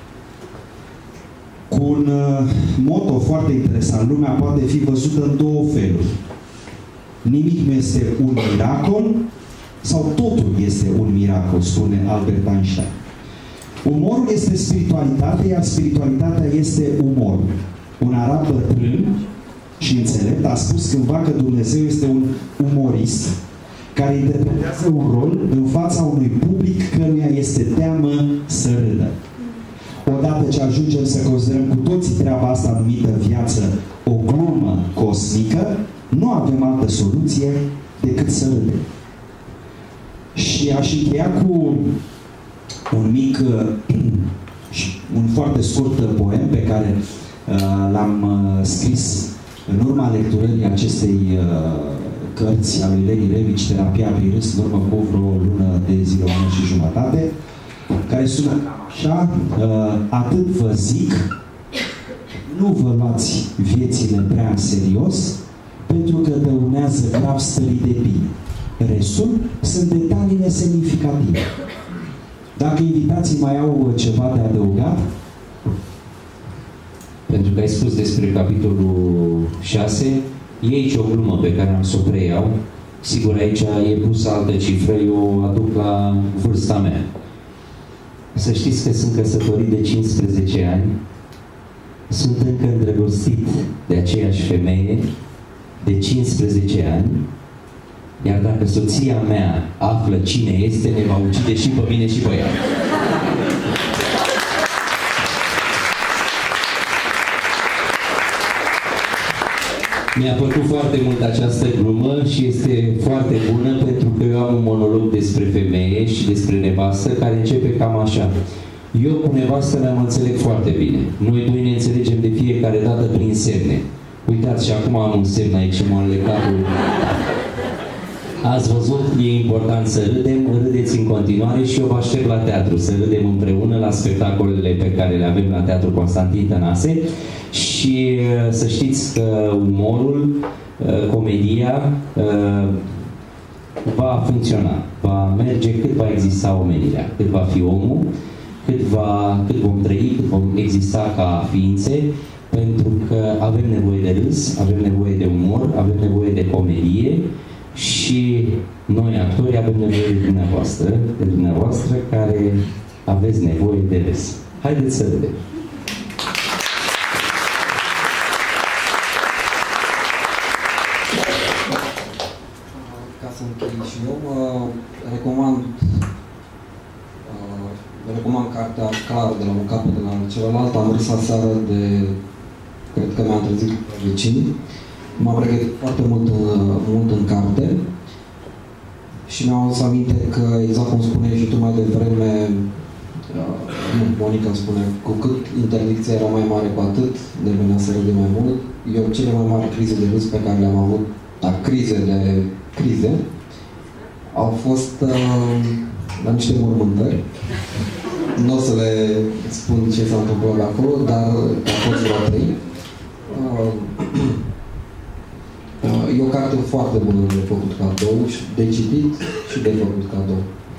cu un uh, motto foarte interesant. Lumea poate fi văzută în două feluri. Nimic nu este un miracol, sau totul este un miracol, spune Albert Einstein. Umorul este spiritualitate, iar spiritualitatea este umor. Un arab bătrân și înțelept a spus cândva că Dumnezeu este un umorist care interpretează un rol în fața unui public căruia este teamă să râdă. Odată ce ajungem să considerăm cu toții treaba asta numită viață o glumă cosmică, nu avem altă soluție decât să râdem. Și aș încheia cu un mic și un foarte scurt poem pe care uh, l-am uh, scris în urma lecturării acestei uh, cărți a lui Leni Rebic, Terapia prin râs, în urmă cu vreo lună de zile, o lună și jumătate, care sună cam așa: uh, atât vă zic, nu vă luați viețile prea în serios, pentru că dăunează grav stării de bine. Restul sunt detaliile semnificative. Dacă invitații mai au ceva de adăugat, pentru că ai spus despre capitolul șase. E aici o glumă pe care am să o preiau. Sigur, aici e pusă altă cifră, eu o aduc la vârsta mea. Să știți că sunt căsătorit de cincisprezece ani, sunt încă îndrăgostit de aceeași femeie de cincisprezece ani, iar dacă soția mea află cine este, ne va ucide și pe mine și pe ea. Mi-a plăcut foarte mult această glumă și este foarte bună pentru că eu am un monolog despre femeie și despre nevastă care începe cam așa. Eu cu nevastă ne-am înțeleg foarte bine. Noi doi ne înțelegem de fiecare dată prin semne. Uitați, și acum am un semn aici, m-am legat. Ați văzut, e important să râdem, râdeți în continuare și eu vă aștept la teatru, să râdem împreună la spectacolele pe care le avem la Teatrul Constantin Tănase și să știți că umorul, comedia va funcționa, va merge cât va exista omenirea, cât va fi omul, cât, va, cât vom trăi, cât vom exista ca ființe, pentru că avem nevoie de râs, avem nevoie de umor, avem nevoie de comedie și noi, actorii, avem nevoie de dumneavoastră, de dumneavoastră care aveți nevoie de râs. Haideți să vedem! Ca să închei și eu, recomand recomand cartea Clar de la un capăt la celălalt. Am râs aseară de, cred că mi-am trezit vecini. M-am pregătit foarte mult, mult în carte și mi-am adus aminte că, exact cum spuneai și tu mai devreme, Monica spune, cu cât interdicția era mai mare, cu atât devenea să râde mai mult. Eu cele mai mari crize de râs pe care le-am avut, dar crizele, crize, au fost uh, la niște mormântări. Nu o să le spun ce s-a întâmplat acolo, dar a fost vreo trei. Uh, E o carte foarte bună de făcut cadou, de citit și de făcut cadou.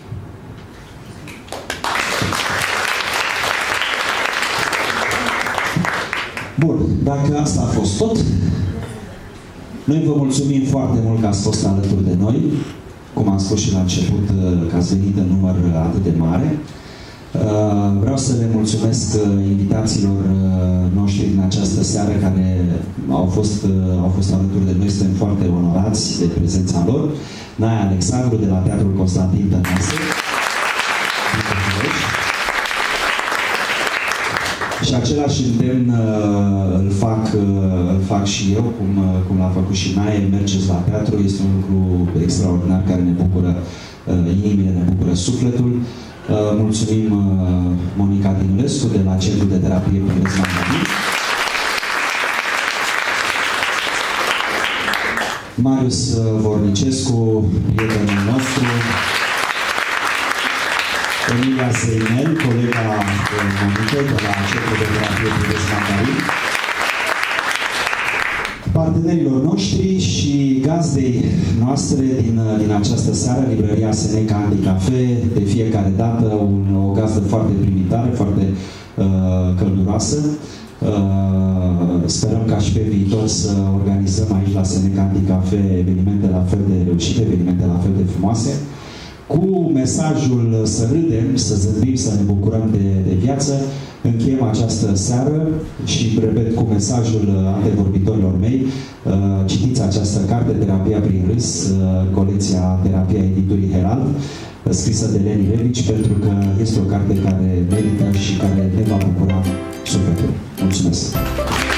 Bun, dacă asta a fost tot, noi vă mulțumim foarte mult că ați fost alături de noi. Cum am spus și la început, că ați venit în număr atât de mare. Vreau să le mulțumesc invitațiilor noștri din această seară care au fost, au fost alături de noi. Suntem foarte onorați de prezența lor. Naia Alexandru de la Teatrul Constantin Tănase. Și același îndemn îl fac, îl fac și eu, cum, cum l-a făcut și Naia. Mergeți la teatru, este un lucru extraordinar care ne bucură inimile, ne bucură sufletul. Mulțumim Monica Dinulescu de la Centrul de Terapie prin Râs Mandarin. Marius Vornicescu, prietenul nostru. Emilia Zeinel, colega Monica de la Centrul de Terapie prin Râs Mandarin. Partenerilor noștri și gazdei noastre din, din această seară, Librăria Seneca Anticafe, de fiecare dată un, o gazdă foarte primitară, foarte uh, călduroasă. Uh, sperăm ca și pe viitor să organizăm aici la Seneca Anticafe evenimente la fel de reușite, evenimente la fel de frumoase, cu mesajul să râdem, să zâmbim, să ne bucurăm de, de viață. Încheiem această seară și, repet, cu mesajul antevorbitorilor mei, citiți această carte, Terapia prin râs, colecția Terapia editurii Herald, scrisă de Leni Revici, pentru că este o carte care merită și care ne va bucura sufletul. Mulțumesc!